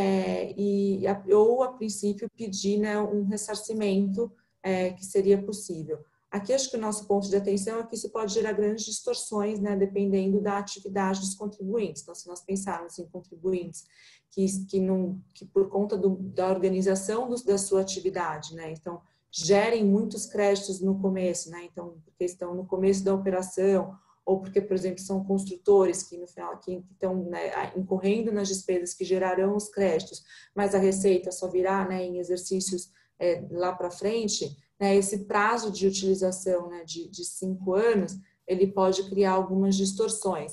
é, e, ou, a princípio, pedir, né, um ressarcimento é, que seria possível. Aqui, acho que o nosso ponto de atenção é que isso pode gerar grandes distorções, né, dependendo da atividade dos contribuintes. Então, se nós pensarmos em contribuintes que, que, não, que por conta do, da organização do, da sua atividade, né, então, gerem muitos créditos no começo, né, então, porque estão no começo da operação, ou porque, por exemplo, são construtores que, no final, que estão, né, incorrendo nas despesas que gerarão os créditos, mas a receita só virá, né, em exercícios é, lá para frente, né, esse prazo de utilização, né, de, de cinco anos, ele pode criar algumas distorções,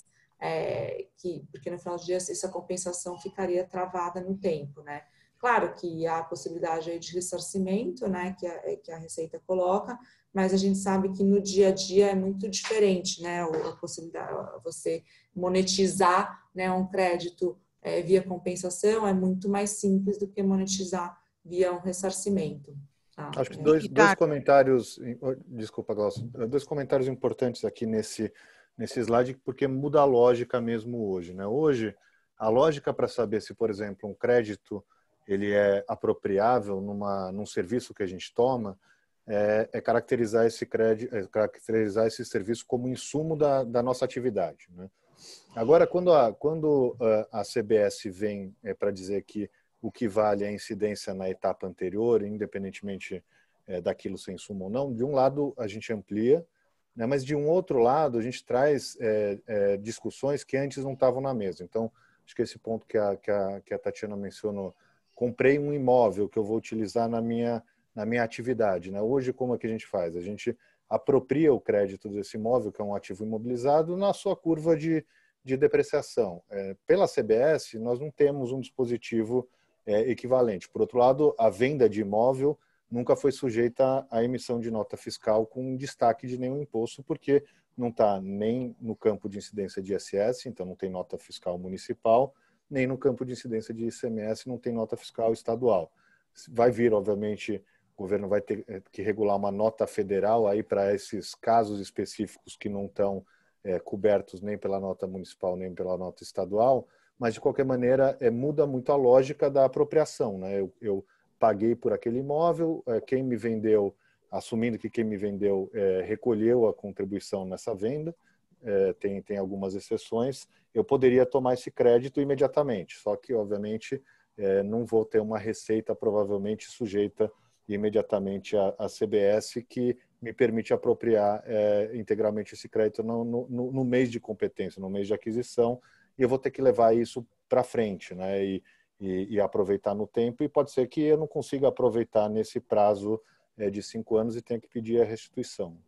é, que, porque no final do dia essa compensação ficaria travada no tempo, né. Claro que há a possibilidade aí de ressarcimento, né, que a, que a Receita coloca, mas a gente sabe que no dia a dia é muito diferente, né, a possibilidade, você monetizar, né, um crédito é, via compensação é muito mais simples do que monetizar via um ressarcimento. Tá? Acho que dois, dois comentários, desculpa, Glaucio, dois comentários importantes aqui nesse, nesse slide, porque muda a lógica mesmo hoje, né? Hoje, a lógica para saber se, por exemplo, um crédito ele é apropriável numa, num serviço que a gente toma, é, é caracterizar esse crédito, é caracterizar esse serviço como insumo da, da nossa atividade, né? Agora, quando a, quando a C B S vem é, para dizer que o que vale é a incidência na etapa anterior, independentemente é, daquilo ser insumo ou não, de um lado a gente amplia, né, mas de um outro lado a gente traz é, é, discussões que antes não estavam na mesa. Então, acho que esse ponto que a, que a, que a Tatiana mencionou, comprei um imóvel que eu vou utilizar na minha, na minha atividade, né? Hoje, como é que a gente faz? A gente apropria o crédito desse imóvel, que é um ativo imobilizado, na sua curva de, de depreciação. É, pela C B S, nós não temos um dispositivo É, equivalente. Por outro lado, a venda de imóvel nunca foi sujeita à emissão de nota fiscal com destaque de nenhum imposto, porque não está nem no campo de incidência de I S S, então não tem nota fiscal municipal, nem no campo de incidência de I C M S, não tem nota fiscal estadual. Vai vir, obviamente, o governo vai ter que regular uma nota federal aí para esses casos específicos que não estão é, cobertos nem pela nota municipal, nem pela nota estadual, mas, de qualquer maneira, é, muda muito a lógica da apropriação, né? Eu, eu paguei por aquele imóvel, é, quem me vendeu, assumindo que quem me vendeu é, recolheu a contribuição nessa venda, é, tem, tem algumas exceções, eu poderia tomar esse crédito imediatamente, só que, obviamente, é, não vou ter uma receita provavelmente sujeita imediatamente à, à C B S que me permite apropriar é, integralmente esse crédito no, no, no mês de competência, no mês de aquisição, e eu vou ter que levar isso para frente, né? E, e, e aproveitar no tempo, e pode ser que eu não consiga aproveitar nesse prazo é, de cinco anos e tenha que pedir a restituição.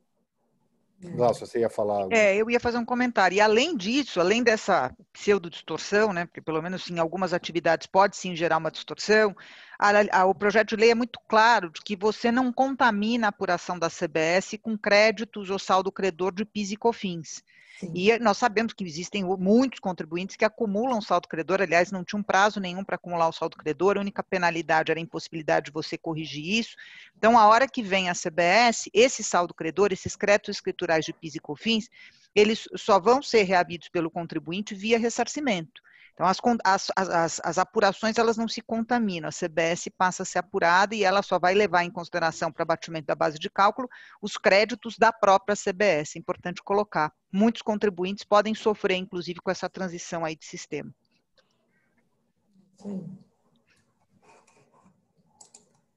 Glaucio, você ia falar algo? É, eu ia fazer um comentário. E além disso, além dessa pseudo-distorção, né, porque pelo menos em algumas atividades pode sim gerar uma distorção, a, a, o projeto de lei é muito claro de que você não contamina a apuração da C B S com créditos ou saldo credor de PIS e COFINS. Sim. E nós sabemos que existem muitos contribuintes que acumulam saldo credor, aliás, não tinha um prazo nenhum para acumular o saldo credor, a única penalidade era a impossibilidade de você corrigir isso. Então, a hora que vem a C B S, esse saldo credor, esses créditos escriturais de PIS e COFINS, eles só vão ser reavidos pelo contribuinte via ressarcimento. Então, as, as, as, as apurações, elas não se contaminam, a C B S passa a ser apurada e ela só vai levar em consideração para abatimento da base de cálculo os créditos da própria C B S, é importante colocar. Muitos contribuintes podem sofrer, inclusive, com essa transição aí de sistema. Sim.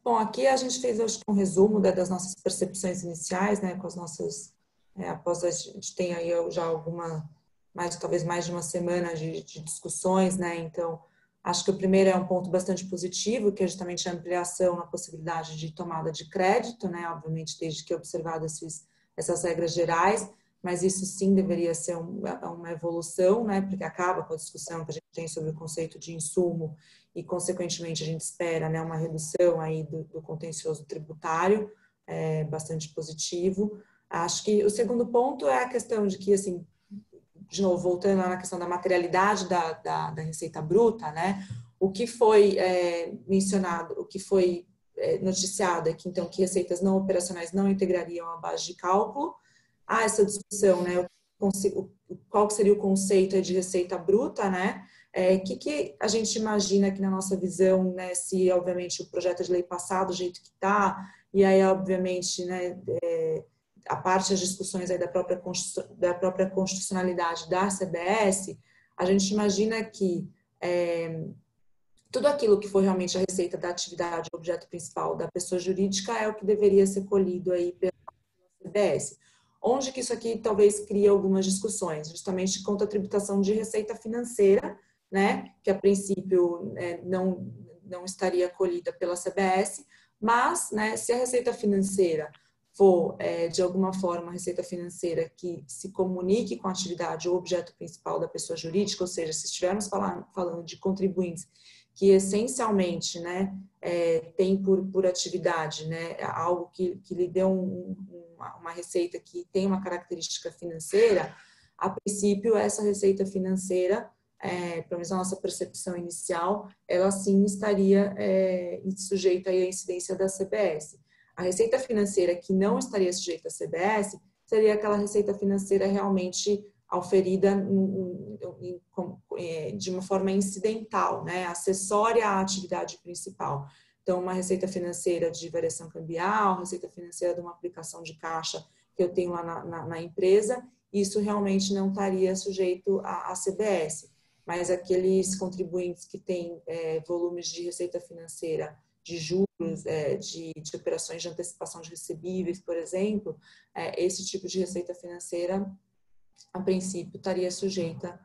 Bom, aqui a gente fez, acho que um resumo né, das nossas percepções iniciais, né, com as nossas, é, após a gente tem aí já alguma, mais, talvez mais de uma semana de, de discussões, né, então acho que o primeiro é um ponto bastante positivo, que é justamente a ampliação na possibilidade de tomada de crédito, né, obviamente desde que observadas esses, essas regras gerais, mas isso sim deveria ser um, uma evolução, né, porque acaba com a discussão que a gente tem sobre o conceito de insumo e, consequentemente, a gente espera né, uma redução aí do, do contencioso tributário, é, bastante positivo. Acho que o segundo ponto é a questão de que, assim, de novo, voltando lá na questão da materialidade da, da, da receita bruta, né, o que foi é, mencionado, o que foi é, noticiado é que, então, que receitas não operacionais não integrariam a base de cálculo. Há essa discussão, né, qual seria o conceito de receita bruta, né, é, que, que a gente imagina que na nossa visão, né, se obviamente o projeto de lei passar do jeito que está, e aí obviamente, né, é, a parte das discussões aí da própria, da própria constitucionalidade da C B S, a gente imagina que é, tudo aquilo que for realmente a receita da atividade, o objeto principal da pessoa jurídica é o que deveria ser colhido aí pela C B S. Onde que isso aqui talvez crie algumas discussões, justamente contra a tributação de receita financeira, né, que a princípio é, não, não estaria colhida pela C B S, mas, né, se a receita financeira for, é, de alguma forma, a receita financeira que se comunique com a atividade ou objeto principal da pessoa jurídica, ou seja, se estivermos falando, falando de contribuintes que essencialmente, né, é, tem por, por atividade, né, algo que, que lhe dê um, um, uma receita que tem uma característica financeira, a princípio essa receita financeira, é, pelo menos a nossa percepção inicial, ela sim estaria é, sujeita aí à incidência da C B S. A receita financeira que não estaria sujeita à C B S seria aquela receita financeira realmente auferida de uma forma incidental, né, acessória à atividade principal. Então, uma receita financeira de variação cambial, receita financeira de uma aplicação de caixa que eu tenho lá na, na, na empresa, isso realmente não estaria sujeito à, à C B S. Mas aqueles contribuintes que têm é, volumes de receita financeira de juros, é, de, de operações de antecipação de recebíveis, por exemplo, é, esse tipo de receita financeira a princípio, estaria sujeita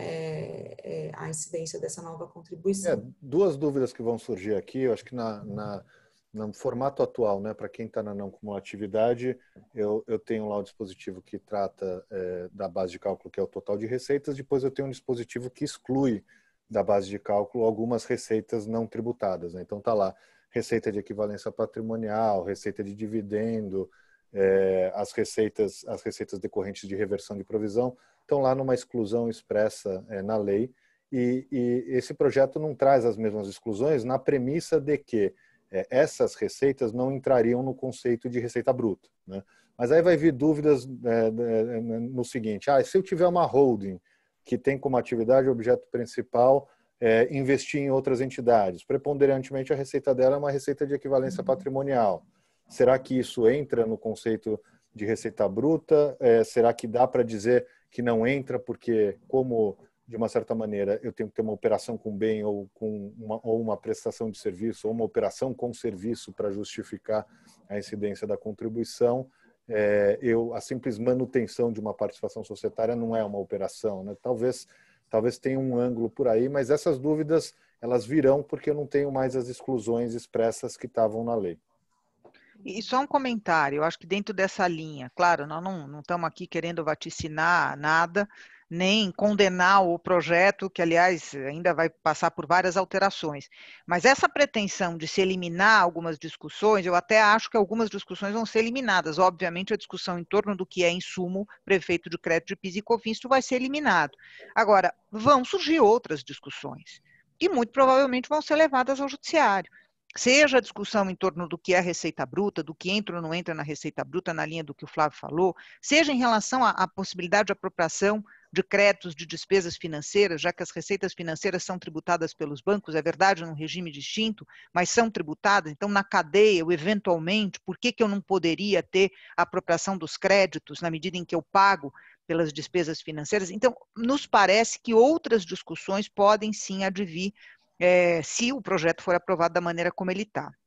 é, é, à incidência dessa nova contribuição. É, duas dúvidas que vão surgir aqui, eu acho que na, na, no formato atual, né, para quem está na não cumulatividade, eu, eu tenho lá o dispositivo que trata é, da base de cálculo, que é o total de receitas, depois eu tenho um dispositivo que exclui da base de cálculo algumas receitas não tributadas, né? Então está lá, receita de equivalência patrimonial, receita de dividendo, É, as receitas as receitas decorrentes de reversão de provisão estão lá numa exclusão expressa é, na lei e, e esse projeto não traz as mesmas exclusões na premissa de que é, essas receitas não entrariam no conceito de receita bruta, né? Mas aí vai vir dúvidas é, no seguinte: ah, se eu tiver uma holding que tem como atividade objeto principal é, investir em outras entidades, preponderantemente a receita dela é uma receita de equivalência patrimonial. Será que isso entra no conceito de receita bruta? É, será que dá para dizer que não entra porque, como, de uma certa maneira, eu tenho que ter uma operação com bem ou, com uma, ou uma prestação de serviço, ou uma operação com serviço para justificar a incidência da contribuição? É, eu, a simples manutenção de uma participação societária não é uma operação, né? Talvez, talvez tenha um ângulo por aí, mas essas dúvidas elas virão porque eu não tenho mais as exclusões expressas que estavam na lei. E só um comentário, eu acho que dentro dessa linha, claro, nós não, não estamos aqui querendo vaticinar nada, nem condenar o projeto, que, aliás, ainda vai passar por várias alterações. Mas essa pretensão de se eliminar algumas discussões, eu até acho que algumas discussões vão ser eliminadas. Obviamente, a discussão em torno do que é insumo, prefeito de crédito de PIS e COFINS, vai ser eliminado. Agora, vão surgir outras discussões, que muito provavelmente vão ser levadas ao judiciário. Seja a discussão em torno do que é a receita bruta, do que entra ou não entra na receita bruta, na linha do que o Flávio falou, seja em relação à, à possibilidade de apropriação de créditos de despesas financeiras, já que as receitas financeiras são tributadas pelos bancos, é verdade, num regime distinto, mas são tributadas, então na cadeia, eu eventualmente, por que, que eu não poderia ter a apropriação dos créditos na medida em que eu pago pelas despesas financeiras? Então, nos parece que outras discussões podem sim advir É, se o projeto for aprovado da maneira como ele está.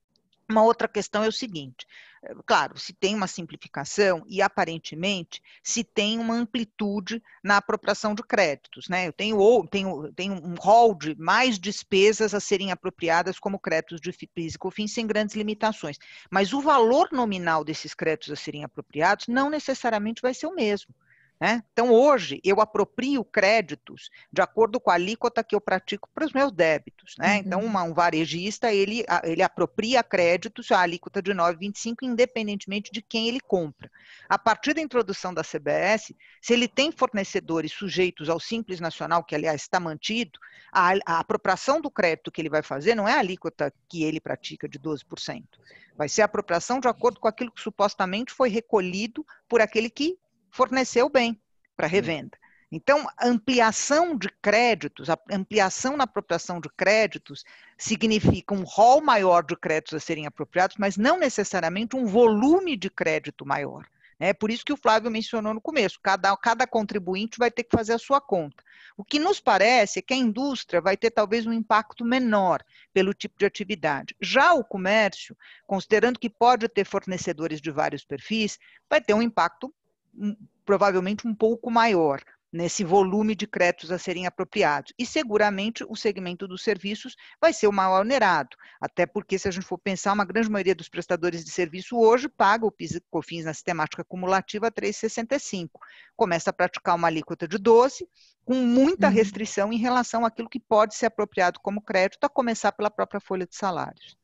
Uma outra questão é o seguinte, claro, se tem uma simplificação e aparentemente se tem uma amplitude na apropriação de créditos, né? Eu tenho, ou, tenho, tenho um rol de mais despesas a serem apropriadas como créditos de PIS e COFINS sem grandes limitações, mas o valor nominal desses créditos a serem apropriados não necessariamente vai ser o mesmo. Né? Então, hoje, eu aproprio créditos de acordo com a alíquota que eu pratico para os meus débitos. Né? Uhum. Então, uma, um varejista, ele, ele apropria créditos a alíquota de nove vírgula vinte e cinco, independentemente de quem ele compra. A partir da introdução da C B S, se ele tem fornecedores sujeitos ao Simples Nacional, que, aliás, está mantido, a, a apropriação do crédito que ele vai fazer não é a alíquota que ele pratica de doze por cento. Vai ser a apropriação de acordo com aquilo que supostamente foi recolhido por aquele que forneceu bem para revenda. Então, a ampliação de créditos, a ampliação na apropriação de créditos significa um rol maior de créditos a serem apropriados, mas não necessariamente um volume de crédito maior. É por isso que o Flávio mencionou no começo, cada, cada contribuinte vai ter que fazer a sua conta. O que nos parece é que a indústria vai ter talvez um impacto menor pelo tipo de atividade. Já o comércio, considerando que pode ter fornecedores de vários perfis, vai ter um impacto provavelmente um pouco maior nesse volume de créditos a serem apropriados. E seguramente o segmento dos serviços vai ser o maior onerado, até porque se a gente for pensar, uma grande maioria dos prestadores de serviço hoje paga o PIS e COFINS na sistemática cumulativa três vírgula sessenta e cinco. Começa a praticar uma alíquota de doze, com muita restrição em relação àquilo que pode ser apropriado como crédito, a começar pela própria folha de salários.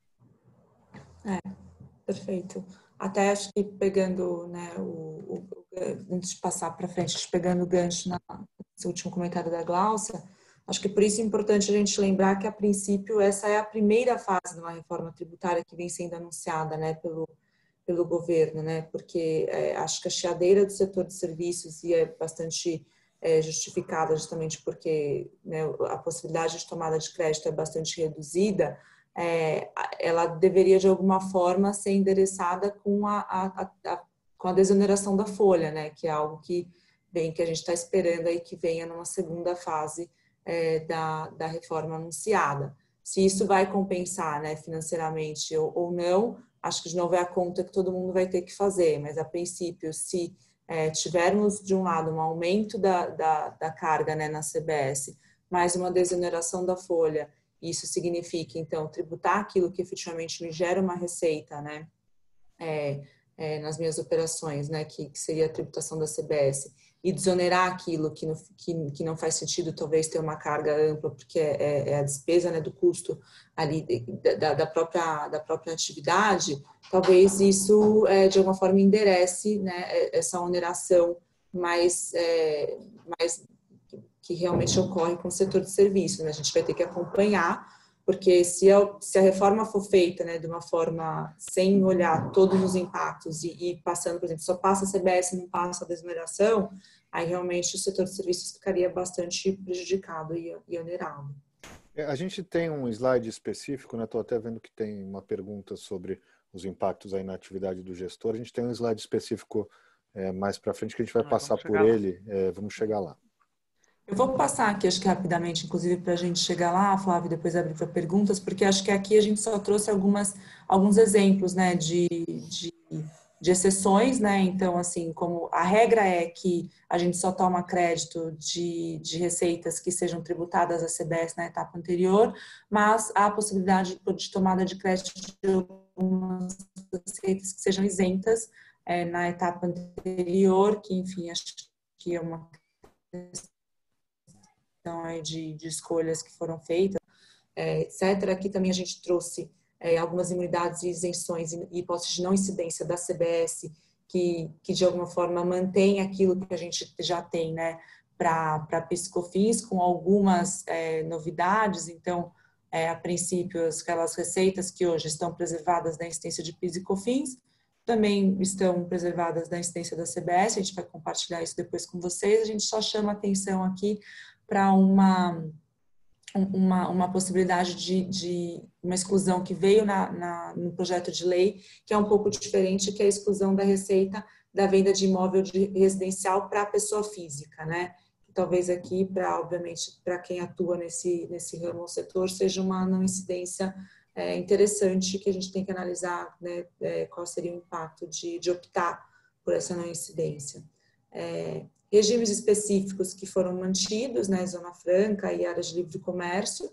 É, perfeito. Até acho que pegando, né, o, o, antes de passar para frente, pegando o gancho na, nesse último comentário da Gláucia, acho que por isso é importante a gente lembrar que, a princípio, essa é a primeira fase de uma reforma tributária que vem sendo anunciada, né, pelo, pelo governo, né, porque é, acho que a chiadeira do setor de serviços e é bastante é, justificada justamente porque, né, a possibilidade de tomada de crédito é bastante reduzida. É, ela deveria de alguma forma ser endereçada com a, a, a, com a desoneração da folha, né, que é algo que vem, que a gente está esperando aí que venha numa segunda fase é, da, da reforma anunciada. Se isso vai compensar, né, financeiramente ou, ou não, acho que de novo é a conta que todo mundo vai ter que fazer, mas a princípio, se é, tivermos de um lado um aumento da, da, da carga, né, na C B S, mais uma desoneração da folha, isso significa, então, tributar aquilo que efetivamente me gera uma receita, né, é, é, nas minhas operações, né, que, que seria a tributação da C B S, e desonerar aquilo que não, que, que não faz sentido, talvez, ter uma carga ampla, porque é, é a despesa, né, do custo ali da, da, própria, da própria atividade, talvez isso, é, de alguma forma, enderece, né, essa oneração mais, é, mais que realmente ocorre com o setor de serviços, né? A gente vai ter que acompanhar, porque se a, se a reforma for feita, né, de uma forma sem olhar todos os impactos e, e passando, por exemplo, só passa a C B S e não passa a desoneração, aí realmente o setor de serviços ficaria bastante prejudicado e, e onerado. A gente tem um slide específico, né? Estou até vendo que tem uma pergunta sobre os impactos aí na atividade do gestor. A gente tem um slide específico é, mais para frente que a gente vai ah, passar por lá. ele. É, vamos chegar lá. Eu vou passar aqui, acho que rapidamente, inclusive, para a gente chegar lá, Flávio, depois abrir para perguntas, porque acho que aqui a gente só trouxe algumas, alguns exemplos, né, de, de, de exceções, né, então, assim, como a regra é que a gente só toma crédito de, de receitas que sejam tributadas à C B S na etapa anterior, mas há a possibilidade de tomada de crédito de algumas receitas que sejam isentas é, na etapa anterior, que, enfim, acho que é uma Então, de, de escolhas que foram feitas, é, etcétera. Aqui também a gente trouxe é, algumas imunidades e isenções e hipóteses de não incidência da C B S, que, que de alguma forma mantém aquilo que a gente já tem, né, para PIS e COFINS, com algumas é, novidades. Então, é, a princípio, aquelas receitas que hoje estão preservadas da incidência de PIS e COFINS, também estão preservadas da incidência da C B S, a gente vai compartilhar isso depois com vocês. A gente só chama atenção aqui para uma, uma, uma possibilidade de, de uma exclusão que veio na, na, no projeto de lei, que é um pouco diferente, que é a exclusão da receita da venda de imóvel de residencial para a pessoa física, né? Talvez aqui, para obviamente, para quem atua nesse, nesse ramo ou setor, seja uma não incidência é interessante que a gente tem que analisar, né, é, qual seria o impacto de, de optar por essa não incidência. É, regimes específicos que foram mantidos, né, Zona Franca e áreas de livre comércio,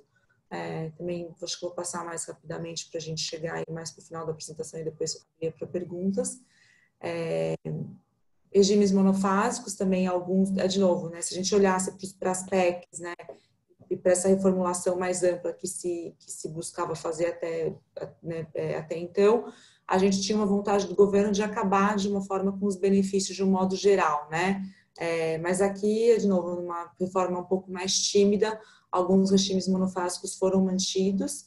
é, também acho que vou passar mais rapidamente para a gente chegar aí mais para o final da apresentação e depois ir para perguntas. É, regimes monofásicos também, alguns, é, de novo, né, se a gente olhasse para as P E Cs, né, e para essa reformulação mais ampla que se, que se buscava fazer até, né, até então, a gente tinha uma vontade do governo de acabar de uma forma com os benefícios de um modo geral, né? É, mas aqui, de novo, numa reforma um pouco mais tímida, alguns regimes monofásicos foram mantidos,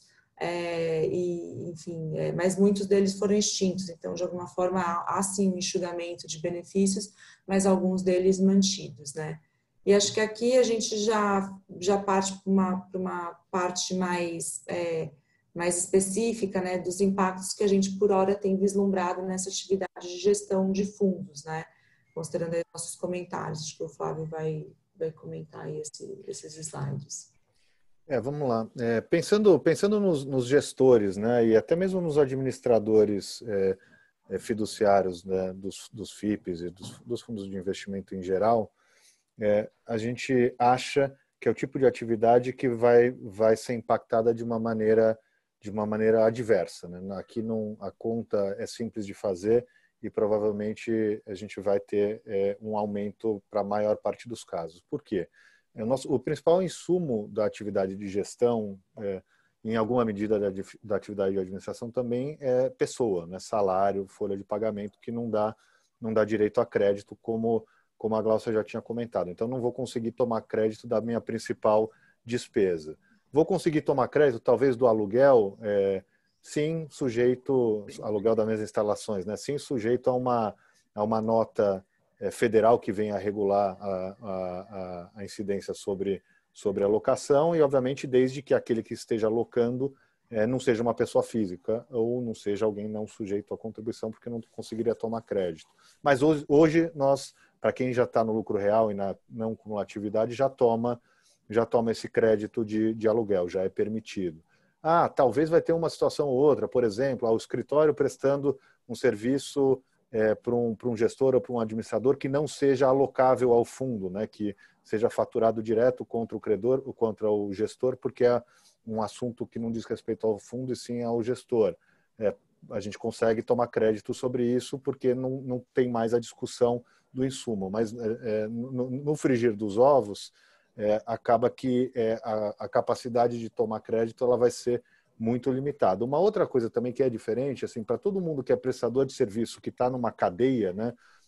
é, e, enfim, é, mas muitos deles foram extintos, então, de alguma forma, há, há sim um enxugamento de benefícios, mas alguns deles mantidos, né? E acho que aqui a gente já, já parte para uma, para uma parte mais, é, mais específica, né, dos impactos que a gente, por hora, tem vislumbrado nessa atividade de gestão de fundos, né, considerando aí nossos comentários. Acho que o Flávio vai, vai comentar aí esse, esses slides. É, vamos lá. É, pensando pensando nos, nos gestores, né, e até mesmo nos administradores é, é, fiduciários, né, dos, dos F I Ps e dos, dos fundos de investimento em geral, É, a gente acha que é o tipo de atividade que vai, vai ser impactada de uma maneira, de uma maneira adversa, né? Aqui não, a conta é simples de fazer e provavelmente a gente vai ter é, um aumento para a maior parte dos casos. Por quê? É, o, nosso, o principal insumo da atividade de gestão, é, em alguma medida da, da atividade de administração também é pessoa, né? Salário, folha de pagamento, que não dá, não dá direito a crédito como como a Glaucia já tinha comentado. Então, não vou conseguir tomar crédito da minha principal despesa. Vou conseguir tomar crédito, talvez, do aluguel, é, sim, sujeito, aluguel das minhas instalações, né? Sim, sujeito a uma, a uma nota é, federal que venha a regular a, a, a incidência sobre, sobre a locação e, obviamente, desde que aquele que esteja locando é, não seja uma pessoa física ou não seja alguém não sujeito à contribuição, porque não conseguiria tomar crédito. Mas hoje, hoje nós... para quem já está no lucro real e na não cumulatividade, já toma, já toma esse crédito de, de aluguel, já é permitido. Ah, talvez vai ter uma situação ou outra, por exemplo, o escritório prestando um serviço é, para um, para um gestor ou para um administrador que não seja alocável ao fundo, né, que seja faturado direto contra o credor ou contra o gestor, porque é um assunto que não diz respeito ao fundo e sim ao gestor. É, a gente consegue tomar crédito sobre isso porque não, não tem mais a discussão do insumo, mas é, no, no frigir dos ovos é, acaba que é, a, a capacidade de tomar crédito ela vai ser muito limitada. Uma outra coisa também que é diferente, assim, para todo mundo que é prestador de serviço, que está numa cadeia, né?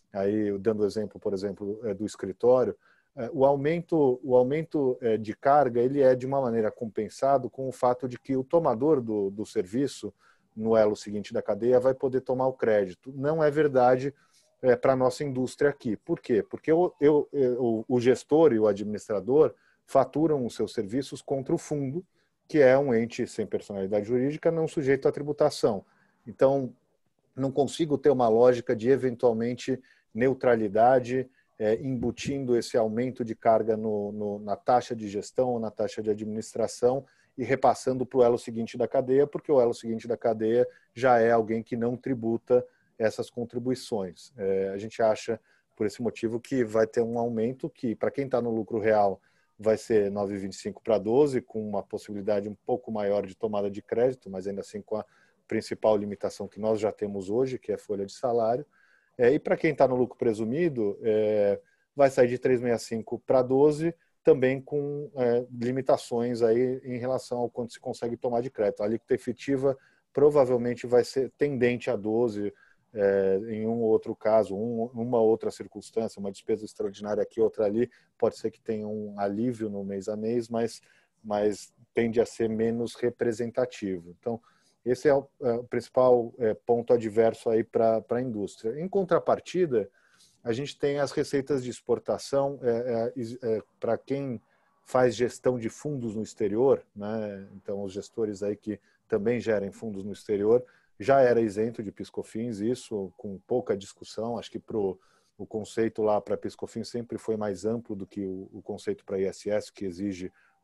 Aí dando exemplo, por exemplo, é, do escritório, é, o aumento, o aumento é, de carga ele é de uma maneira compensado com o fato de que o tomador do, do serviço no elo seguinte da cadeia vai poder tomar o crédito. Não é verdade é, para a nossa indústria aqui. Por quê? Porque eu, eu, eu, o gestor e o administrador faturam os seus serviços contra o fundo, que é um ente sem personalidade jurídica, não sujeito à tributação. Então, não consigo ter uma lógica de, eventualmente, neutralidade, é, embutindo esse aumento de carga no, no, na taxa de gestão ou na taxa de administração e repassando para o elo seguinte da cadeia, porque o elo seguinte da cadeia já é alguém que não tributa essas contribuições. É, a gente acha, por esse motivo, que vai ter um aumento que, para quem está no lucro real, vai ser nove vírgula vinte e cinco para doze, com uma possibilidade um pouco maior de tomada de crédito, mas ainda assim com a principal limitação que nós já temos hoje, que é a folha de salário. É, e para quem está no lucro presumido, é, vai sair de três vírgula sessenta e cinco para doze, também com é, limitações aí em relação ao quanto se consegue tomar de crédito. A alíquota efetiva provavelmente vai ser tendente a doze, é, em um ou outro caso, um, uma outra circunstância, uma despesa extraordinária aqui, outra ali, pode ser que tenha um alívio no mês a mês, mas, mas tende a ser menos representativo. Então, esse é o, é, o principal é, ponto adverso aí para a indústria. Em contrapartida, a gente tem as receitas de exportação, é, é, é, para quem faz gestão de fundos no exterior, né? Então os gestores aí que também gerem fundos no exterior, já era isento de PIS/COFINS, isso com pouca discussão. Acho que pro, o conceito lá para PIS/COFINS sempre foi mais amplo do que o, o conceito para I S S, que exige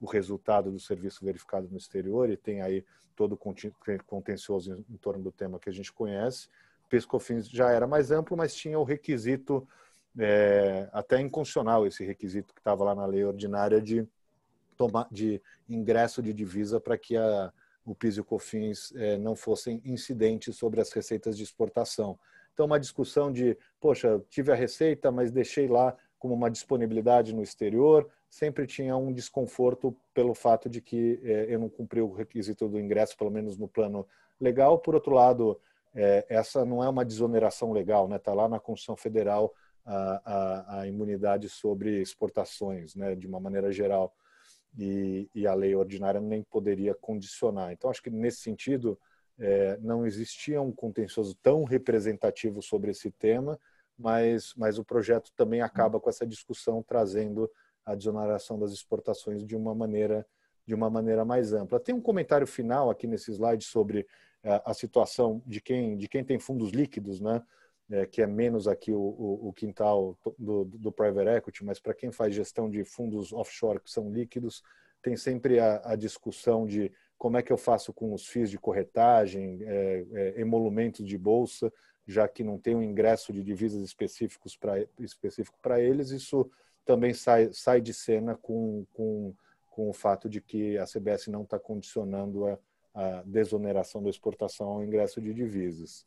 o resultado do serviço verificado no exterior, e tem aí todo o contencioso em, em torno do tema que a gente conhece. O PIS/COFINS já era mais amplo, mas tinha o requisito, é, até inconstitucional esse requisito que estava lá na lei ordinária de, tomar, de ingresso de divisa para que a, o PIS e o COFINS é, não fossem incidentes sobre as receitas de exportação. Então, uma discussão de, poxa, tive a receita, mas deixei lá como uma disponibilidade no exterior, sempre tinha um desconforto pelo fato de que eh, eu não cumpri o requisito do ingresso, pelo menos no plano legal. Por outro lado, eh, essa não é uma desoneração legal, né? Está lá na Constituição Federal a, a, a imunidade sobre exportações, né? De uma maneira geral, e, e a lei ordinária nem poderia condicionar. Então, acho que nesse sentido, eh, não existia um contencioso tão representativo sobre esse tema, Mas, mas o projeto também acaba com essa discussão, trazendo a desoneração das exportações de uma maneira, de uma maneira mais ampla. Tem um comentário final aqui nesse slide sobre uh, a situação de quem, de quem tem fundos líquidos, né? É, que é menos aqui o, o, o quintal do, do private equity, mas para quem faz gestão de fundos offshore que são líquidos, tem sempre a, a discussão de como é que eu faço com os F I Is de corretagem, é, é, emolumentos de bolsa, já que não tem um ingresso de divisas específicos pra, específico para eles. Isso também sai, sai de cena com, com, com o fato de que a C B S não está condicionando a, a desoneração da exportação ao ingresso de divisas.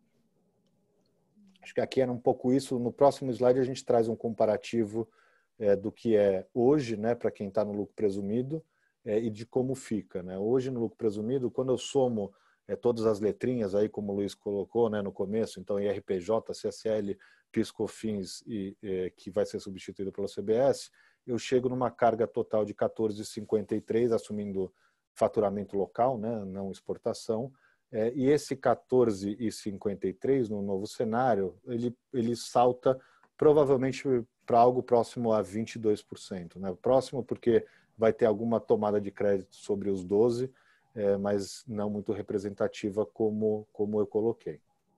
Acho que aqui era um pouco isso. No próximo slide a gente traz um comparativo é, do que é hoje, né, para quem está no lucro presumido, é, e de como fica, né? Hoje no lucro presumido, quando eu somo É, todas as letrinhas aí, como o Luiz colocou, né, no começo, então I R P J, C S L, PIS/COFINS, e, é, que vai ser substituído pela C B S, eu chego numa carga total de quatorze vírgula cinquenta e três, assumindo faturamento local, né, não exportação, é, e esse quatorze vírgula cinquenta e três, no novo cenário, ele, ele salta provavelmente para algo próximo a vinte e dois por cento, né? Próximo porque vai ter alguma tomada de crédito sobre os doze por cento, É, mas não muito representativa como, como eu coloquei.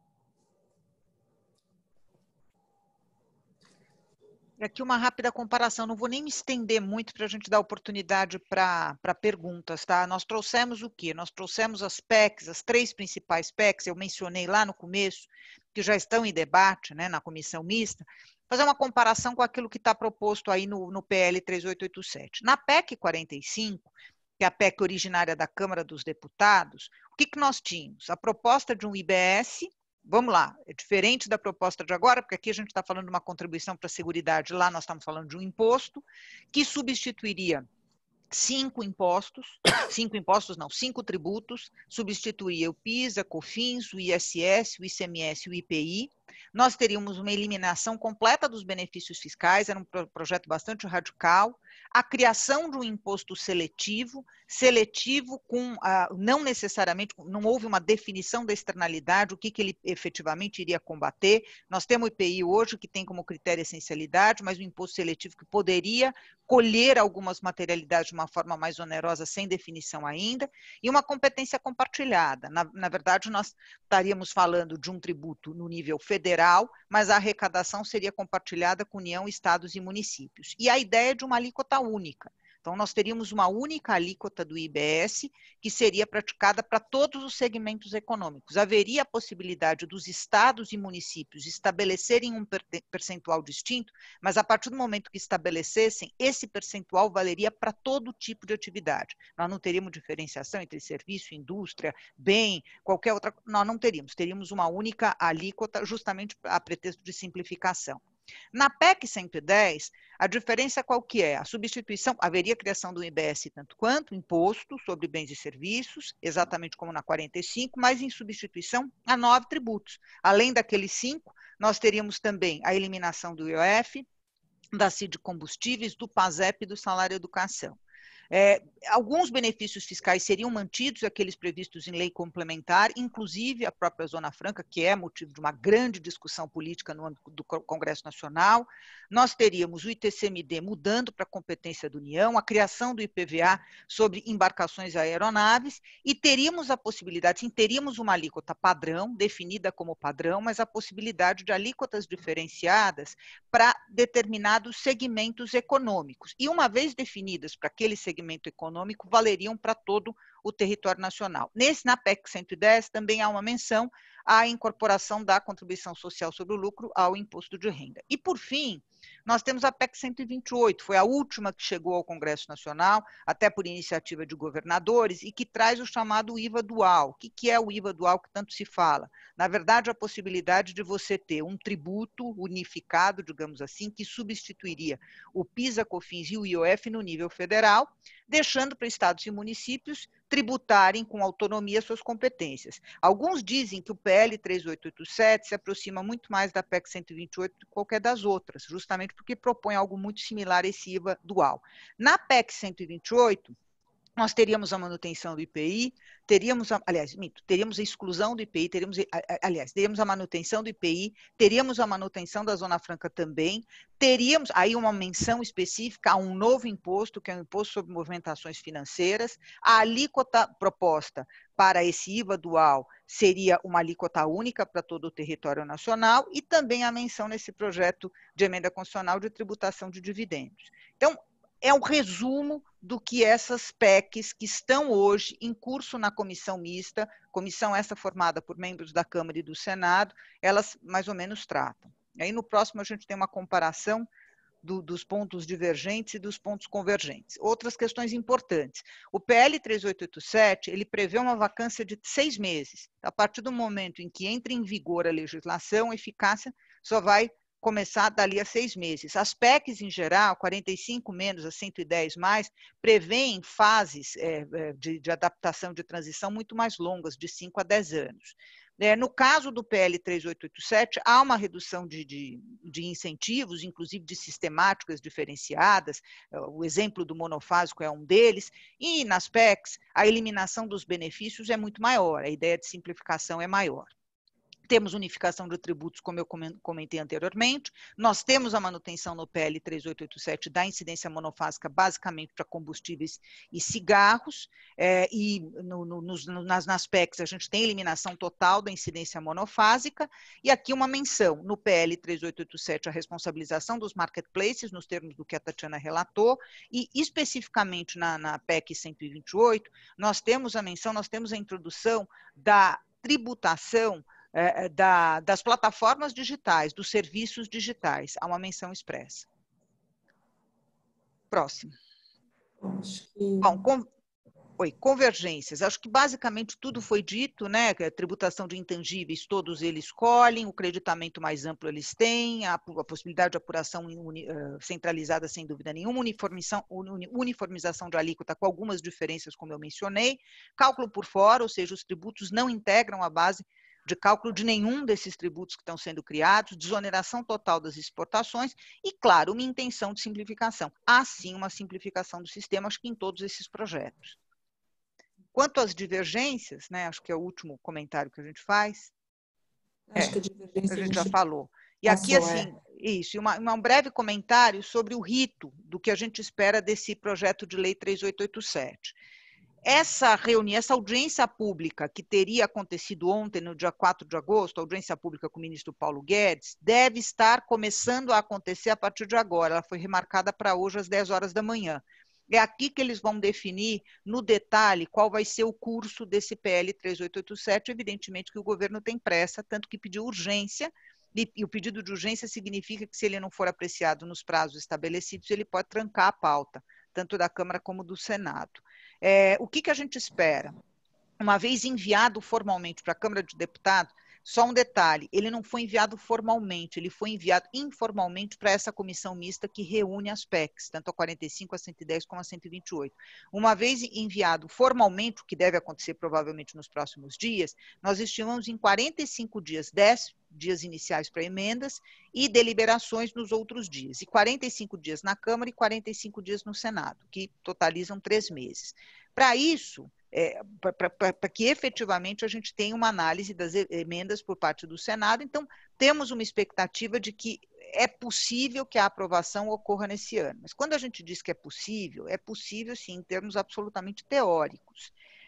Aqui uma rápida comparação, não vou nem me estender muito para a gente dar oportunidade para perguntas, tá? Nós trouxemos o quê? Nós trouxemos as P E Cs, as três principais P E Cs, eu mencionei lá no começo, que já estão em debate, né, na comissão mista, fazer uma comparação com aquilo que está proposto aí no, no P L três mil oitocentos e oitenta e sete. Na P E C quarenta e cinco, que é a P E C originária da Câmara dos Deputados, o que, que nós tínhamos? A proposta de um I B S, vamos lá, é diferente da proposta de agora, porque aqui a gente está falando de uma contribuição para a Seguridade, lá nós estamos falando de um imposto, que substituiria cinco impostos, cinco impostos não, cinco tributos, substituiria o PIS, a COFINS, o I S S, o I C M S e o I P I. Nós teríamos uma eliminação completa dos benefícios fiscais, era um projeto bastante radical, a criação de um imposto seletivo, seletivo com, ah, não necessariamente, não houve uma definição da externalidade, o que, que ele efetivamente iria combater. Nós temos o I P I hoje, que tem como critério a essencialidade, mas um imposto seletivo que poderia colher algumas materialidades de uma forma mais onerosa, sem definição ainda, e uma competência compartilhada. Na, na verdade, nós estaríamos falando de um tributo no nível federal, mas a arrecadação seria compartilhada com União, estados e municípios. E a ideia de uma alíquota única. Então, nós teríamos uma única alíquota do I B S que seria praticada para todos os segmentos econômicos. Haveria a possibilidade dos estados e municípios estabelecerem um percentual distinto, mas a partir do momento que estabelecessem, esse percentual valeria para todo tipo de atividade. Nós não teríamos diferenciação entre serviço, indústria, bem, qualquer outra, nós não teríamos. Teríamos uma única alíquota justamente a pretexto de simplificação. Na P E C cento e dez, a diferença qual que é? A substituição, haveria a criação do I B S tanto quanto imposto sobre bens e serviços, exatamente como na quarenta e cinco, mas em substituição a nove tributos. Além daqueles cinco, nós teríamos também a eliminação do I O F, da C I D Combustíveis, do PASEP e do Salário Educação. É, alguns benefícios fiscais seriam mantidos, aqueles previstos em lei complementar, inclusive a própria Zona Franca, que é motivo de uma grande discussão política no âmbito do Congresso Nacional. Nós teríamos o I T C M D mudando para a competência da União, a criação do I P V A sobre embarcações e aeronaves, e teríamos a possibilidade, sim, teríamos uma alíquota padrão, definida como padrão, mas a possibilidade de alíquotas diferenciadas para determinados segmentos econômicos. E uma vez definidas para aqueles segmentos segmento econômico valeriam para todo o território nacional. Nesse, na P E C cento e dez, também há uma menção à incorporação da contribuição social sobre o lucro ao imposto de renda. E, por fim, nós temos a P E C cento e vinte e oito, foi a última que chegou ao Congresso Nacional, até por iniciativa de governadores, e que traz o chamado I V A dual. O que é o I V A dual que tanto se fala? Na verdade, a possibilidade de você ter um tributo unificado, digamos assim, que substituiria o PIS, a COFINS e o I O F no nível federal, deixando para estados e municípios tributarem com autonomia suas competências. Alguns dizem que o P L três mil oitocentos e oitenta e sete se aproxima muito mais da P E C cento e vinte e oito do que qualquer das outras, justamente porque propõe algo muito similar a esse I V A dual. Na P E C cento e vinte e oito, nós teríamos a manutenção do I P I, teríamos, a, aliás, mito, teríamos a exclusão do I P I, teríamos, aliás, teríamos a manutenção do I P I, teríamos a manutenção da Zona Franca também, teríamos aí uma menção específica a um novo imposto, que é o Imposto sobre Movimentações Financeiras, a alíquota proposta para esse I V A dual seria uma alíquota única para todo o território nacional e também a menção nesse projeto de emenda constitucional de tributação de dividendos. Então, é um resumo do que essas P E Cs que estão hoje em curso na comissão mista, comissão essa formada por membros da Câmara e do Senado, elas mais ou menos tratam. Aí no próximo a gente tem uma comparação do, dos pontos divergentes e dos pontos convergentes. Outras questões importantes. O P L três mil oitocentos e oitenta e sete, ele prevê uma vacância de seis meses. A partir do momento em que entra em vigor a legislação, a eficácia só vai começar dali a seis meses. As P E Cs, em geral, quarenta e cinco menos a cento e dez mais, prevêem fases é, de, de adaptação, de transição muito mais longas, de cinco a dez anos. É, no caso do P L três mil oitocentos e oitenta e sete, há uma redução de, de, de incentivos, inclusive de sistemáticas diferenciadas, o exemplo do monofásico é um deles, e nas P E Cs, a eliminação dos benefícios é muito maior, a ideia de simplificação é maior. Temos unificação de tributos, como eu comentei anteriormente. Nós temos a manutenção no P L três mil oitocentos e oitenta e sete da incidência monofásica, basicamente para combustíveis e cigarros. É, e no, no, nos, nas, nas P E Cs a gente tem eliminação total da incidência monofásica. E aqui uma menção, no P L três mil oitocentos e oitenta e sete, a responsabilização dos marketplaces, nos termos do que a Tatiana relatou. E especificamente na, na P E C cento e vinte e oito, nós temos a menção, nós temos a introdução da tributação É, da, das plataformas digitais, dos serviços digitais. Há uma menção expressa. Próximo. Acho que... Bom, com, oi, convergências. Acho que basicamente tudo foi dito, né? A tributação de intangíveis, todos eles escolhem, o creditamento mais amplo eles têm, a, a possibilidade de apuração uni, uh, centralizada, sem dúvida nenhuma, uniformização, uniformização de alíquota com algumas diferenças, como eu mencionei, cálculo por fora, ou seja, os tributos não integram a base de cálculo de nenhum desses tributos que estão sendo criados, desoneração total das exportações e, claro, uma intenção de simplificação. Há, sim, uma simplificação do sistema, acho que em todos esses projetos. Quanto às divergências, né, acho que é o último comentário que a gente faz. Acho é, que a divergência a gente, a gente já falou. E passou, aqui, assim, é. isso, uma, uma, um breve comentário sobre o rito do que a gente espera desse projeto de lei três mil oitocentos e oitenta e sete. Essa reunião, essa audiência pública que teria acontecido ontem, no dia quatro de agosto, a audiência pública com o ministro Paulo Guedes, deve estar começando a acontecer a partir de agora. Ela foi remarcada para hoje às dez horas da manhã. É aqui que eles vão definir, no detalhe, qual vai ser o curso desse P L três mil oitocentos e oitenta e sete. Evidentemente que o governo tem pressa, tanto que pediu urgência, e, e o pedido de urgência significa que, se ele não for apreciado nos prazos estabelecidos, ele pode trancar a pauta, tanto da Câmara como do Senado. É, o que, que a gente espera? Uma vez enviado formalmente para a Câmara de Deputados, só um detalhe, ele não foi enviado formalmente, ele foi enviado informalmente para essa comissão mista que reúne as P E Cs, tanto a quarenta e cinco, a cento e dez como a cento e vinte e oito. Uma vez enviado formalmente, o que deve acontecer provavelmente nos próximos dias, nós estimamos em quarenta e cinco dias, dez dias iniciais para emendas e deliberações nos outros dias, e quarenta e cinco dias na Câmara e quarenta e cinco dias no Senado, que totalizam três meses. Para isso, É, para que efetivamente a gente tenha uma análise das emendas por parte do Senado. Então, temos uma expectativa de que é possível que a aprovação ocorra nesse ano. Mas quando a gente diz que é possível, é possível, sim, em termos absolutamente teóricos.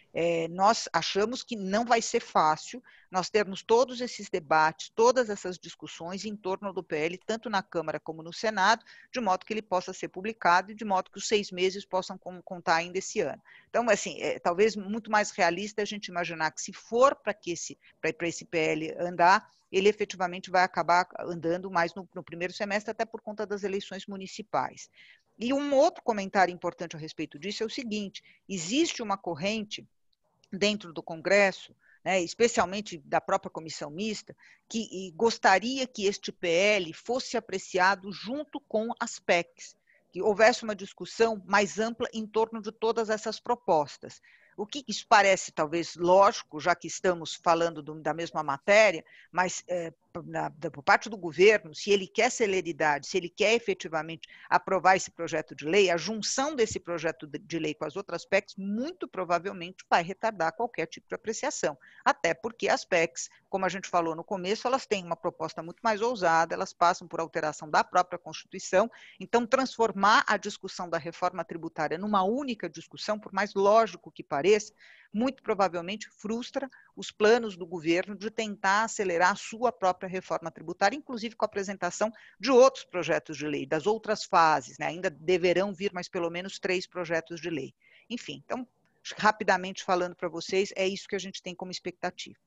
É, nós achamos que não vai ser fácil nós termos todos esses debates, todas essas discussões em torno do P L, tanto na Câmara como no Senado, de modo que ele possa ser publicado e de modo que os seis meses possam contar ainda esse ano. Então, assim, é, talvez muito mais realista a gente imaginar que se for para que esse, para esse P L andar, ele efetivamente vai acabar andando mais no, no primeiro semestre, até por conta das eleições municipais. E um outro comentário importante a respeito disso é o seguinte: existe uma corrente dentro do Congresso, né, especialmente da própria comissão mista, que gostaria que este P L fosse apreciado junto com as P E Cs, que houvesse uma discussão mais ampla em torno de todas essas propostas. O que isso parece talvez lógico, já que estamos falando do, da mesma matéria, mas é, na, da, por parte do governo, se ele quer celeridade, se ele quer efetivamente aprovar esse projeto de lei, a junção desse projeto de, de lei com as outras P E Cs muito provavelmente vai retardar qualquer tipo de apreciação, até porque as P E Cs, como a gente falou no começo, elas têm uma proposta muito mais ousada, elas passam por alteração da própria Constituição, então transformar a discussão da reforma tributária numa única discussão, por mais lógico que pareça, muito provavelmente frustra os planos do governo de tentar acelerar a sua própria reforma tributária, inclusive com a apresentação de outros projetos de lei, das outras fases, né? Ainda deverão vir mais pelo menos três projetos de lei. Enfim, então, rapidamente falando para vocês, é isso que a gente tem como expectativa.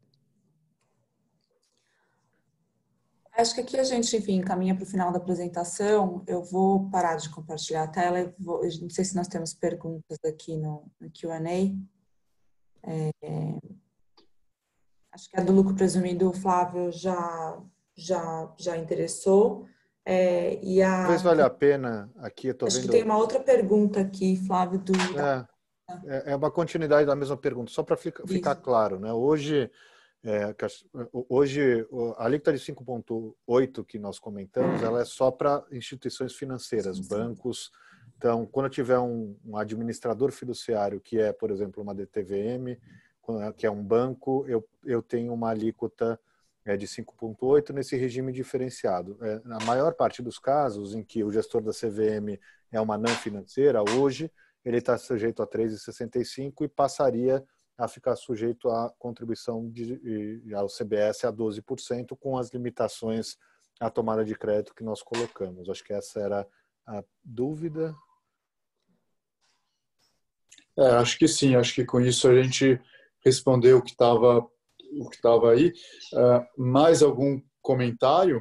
Acho que aqui a gente, enfim, caminha para o final da apresentação. Eu vou parar de compartilhar a tela. Eu vou, eu não sei se nós temos perguntas aqui no, no Q and A. É, acho que a do lucro presumido, o Flávio já, já, já interessou. É, e a, Talvez valha a pena aqui, eu tô acho vendo... que tem uma outra pergunta aqui, Flávio, do... É, é uma continuidade da mesma pergunta, só para ficar, ficar claro, né? Hoje... É, hoje, a alíquota de cinco vírgula oito que nós comentamos, ela é só para instituições financeiras, bancos. Então, quando tiver um, um administrador fiduciário, que é, por exemplo, uma D T V M, que é um banco, eu, eu tenho uma alíquota é, de cinco vírgula oito nesse regime diferenciado. É, na maior parte dos casos em que o gestor da C V M é uma não financeira, hoje ele está sujeito a três vírgula sessenta e cinco e passaria a ficar sujeito à contribuição de, ao C B S a doze por cento, com as limitações à tomada de crédito que nós colocamos. Acho que essa era a dúvida. É, acho que sim, acho que com isso a gente respondeu o que estava o que estava aí. Uh, mais algum comentário?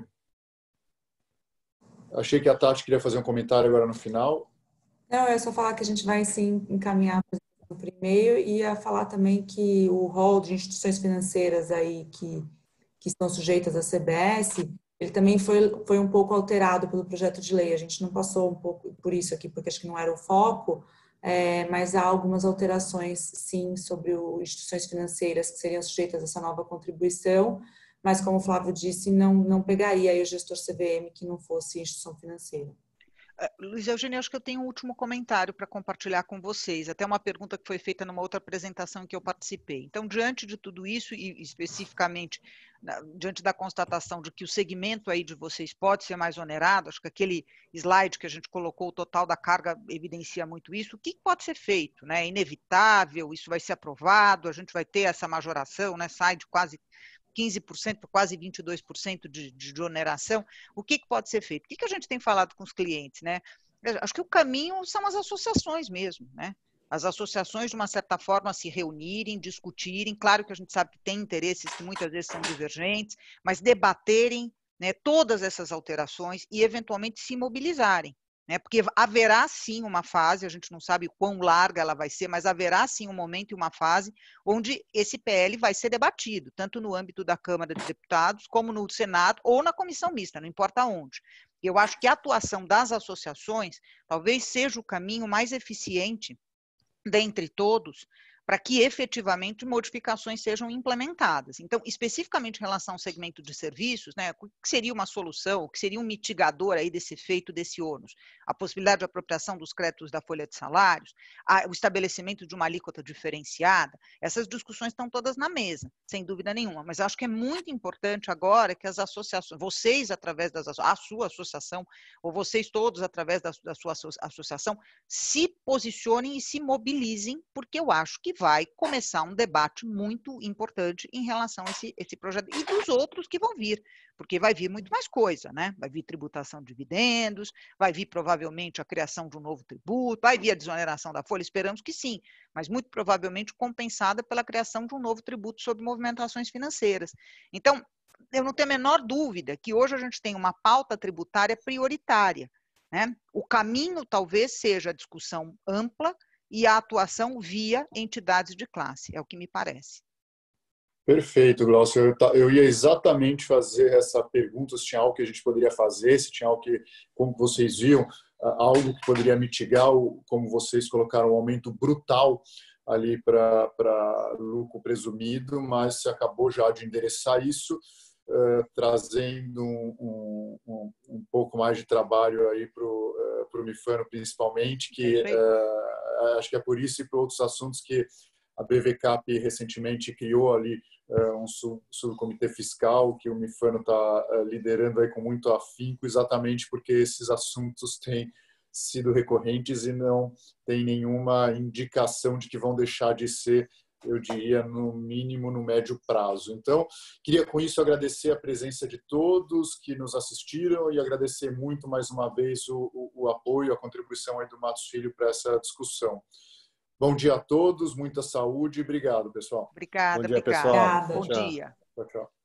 Achei que a Tati queria fazer um comentário agora no final. Não, é só falar que a gente vai sim encaminhar por e-mail e ia falar também que o rol de instituições financeiras aí que, que estão sujeitas à C B S, ele também foi, foi um pouco alterado pelo projeto de lei. A gente não passou um pouco por isso aqui, porque acho que não era o foco, é, mas há algumas alterações, sim, sobre o, instituições financeiras que seriam sujeitas a essa nova contribuição, mas, como o Flávio disse, não, não pegaria aí o gestor C V M que não fosse instituição financeira. Luiz Eugênio, acho que eu tenho um último comentário para compartilhar com vocês, até uma pergunta que foi feita numa outra apresentação em que eu participei. Então, diante de tudo isso, e especificamente diante da constatação de que o segmento aí de vocês pode ser mais onerado, acho que aquele slide que a gente colocou, o total da carga, evidencia muito isso, o que pode ser feito? Né? É inevitável, isso vai ser aprovado, a gente vai ter essa majoração, né? Sai de quase quinze por cento para quase vinte e dois por cento de, de, de oneração, o que, que pode ser feito? O que, que a gente tem falado com os clientes? Né? Acho que o caminho são as associações mesmo, né? As associações, de uma certa forma, se reunirem, discutirem, claro que a gente sabe que tem interesses que muitas vezes são divergentes, mas debaterem, né, todas essas alterações e, eventualmente, se mobilizarem. Né, porque haverá sim uma fase, a gente não sabe quão larga ela vai ser, mas haverá sim um momento e uma fase onde esse P L vai ser debatido, tanto no âmbito da Câmara de Deputados, como no Senado, ou na comissão mista, não importa onde. Eu acho que a atuação das associações talvez seja o caminho mais eficiente dentre todos, para que efetivamente modificações sejam implementadas. Então, especificamente em relação ao segmento de serviços, né, o que seria uma solução, o que seria um mitigador aí desse efeito, desse ônus? A possibilidade de apropriação dos créditos da folha de salários, a, o estabelecimento de uma alíquota diferenciada, essas discussões estão todas na mesa, sem dúvida nenhuma, mas acho que é muito importante agora que as associações, vocês através das a sua associação, ou vocês todos através da, da sua associação, se posicionem e se mobilizem, porque eu acho que vai começar um debate muito importante em relação a esse, esse projeto e dos outros que vão vir, porque vai vir muito mais coisa, né? Vai vir tributação de dividendos, vai vir provavelmente a criação de um novo tributo, vai vir a desoneração da folha, esperamos que sim, mas muito provavelmente compensada pela criação de um novo tributo sobre movimentações financeiras. Então, eu não tenho a menor dúvida que hoje a gente tem uma pauta tributária prioritária, né? O caminho talvez seja a discussão ampla e a atuação via entidades de classe, é o que me parece. Perfeito, Glaucio. Eu, eu ia exatamente fazer essa pergunta, se tinha algo que a gente poderia fazer, se tinha algo que, como vocês viam, algo que poderia mitigar, o, como vocês colocaram, um aumento brutal ali para lucro presumido, mas se acabou já de endereçar isso, uh, trazendo um, um, um pouco mais de trabalho aí para o uh, Mifano, principalmente, que uh, acho que é por isso e por outros assuntos que a B V Cap recentemente criou ali uh, um subcomitê fiscal que o Mifano está uh, liderando aí com muito afinco, exatamente porque esses assuntos têm sido recorrentes e não tem nenhuma indicação de que vão deixar de ser, eu diria, no mínimo no médio prazo. Então, queria com isso agradecer a presença de todos que nos assistiram e agradecer muito mais uma vez o, o, o apoio, a contribuição aí do Matos Filho para essa discussão. Bom dia a todos, muita saúde e obrigado, pessoal. Obrigada, Bom dia, obrigada. pessoal. Bom Tchau. dia. Tchau, tchau.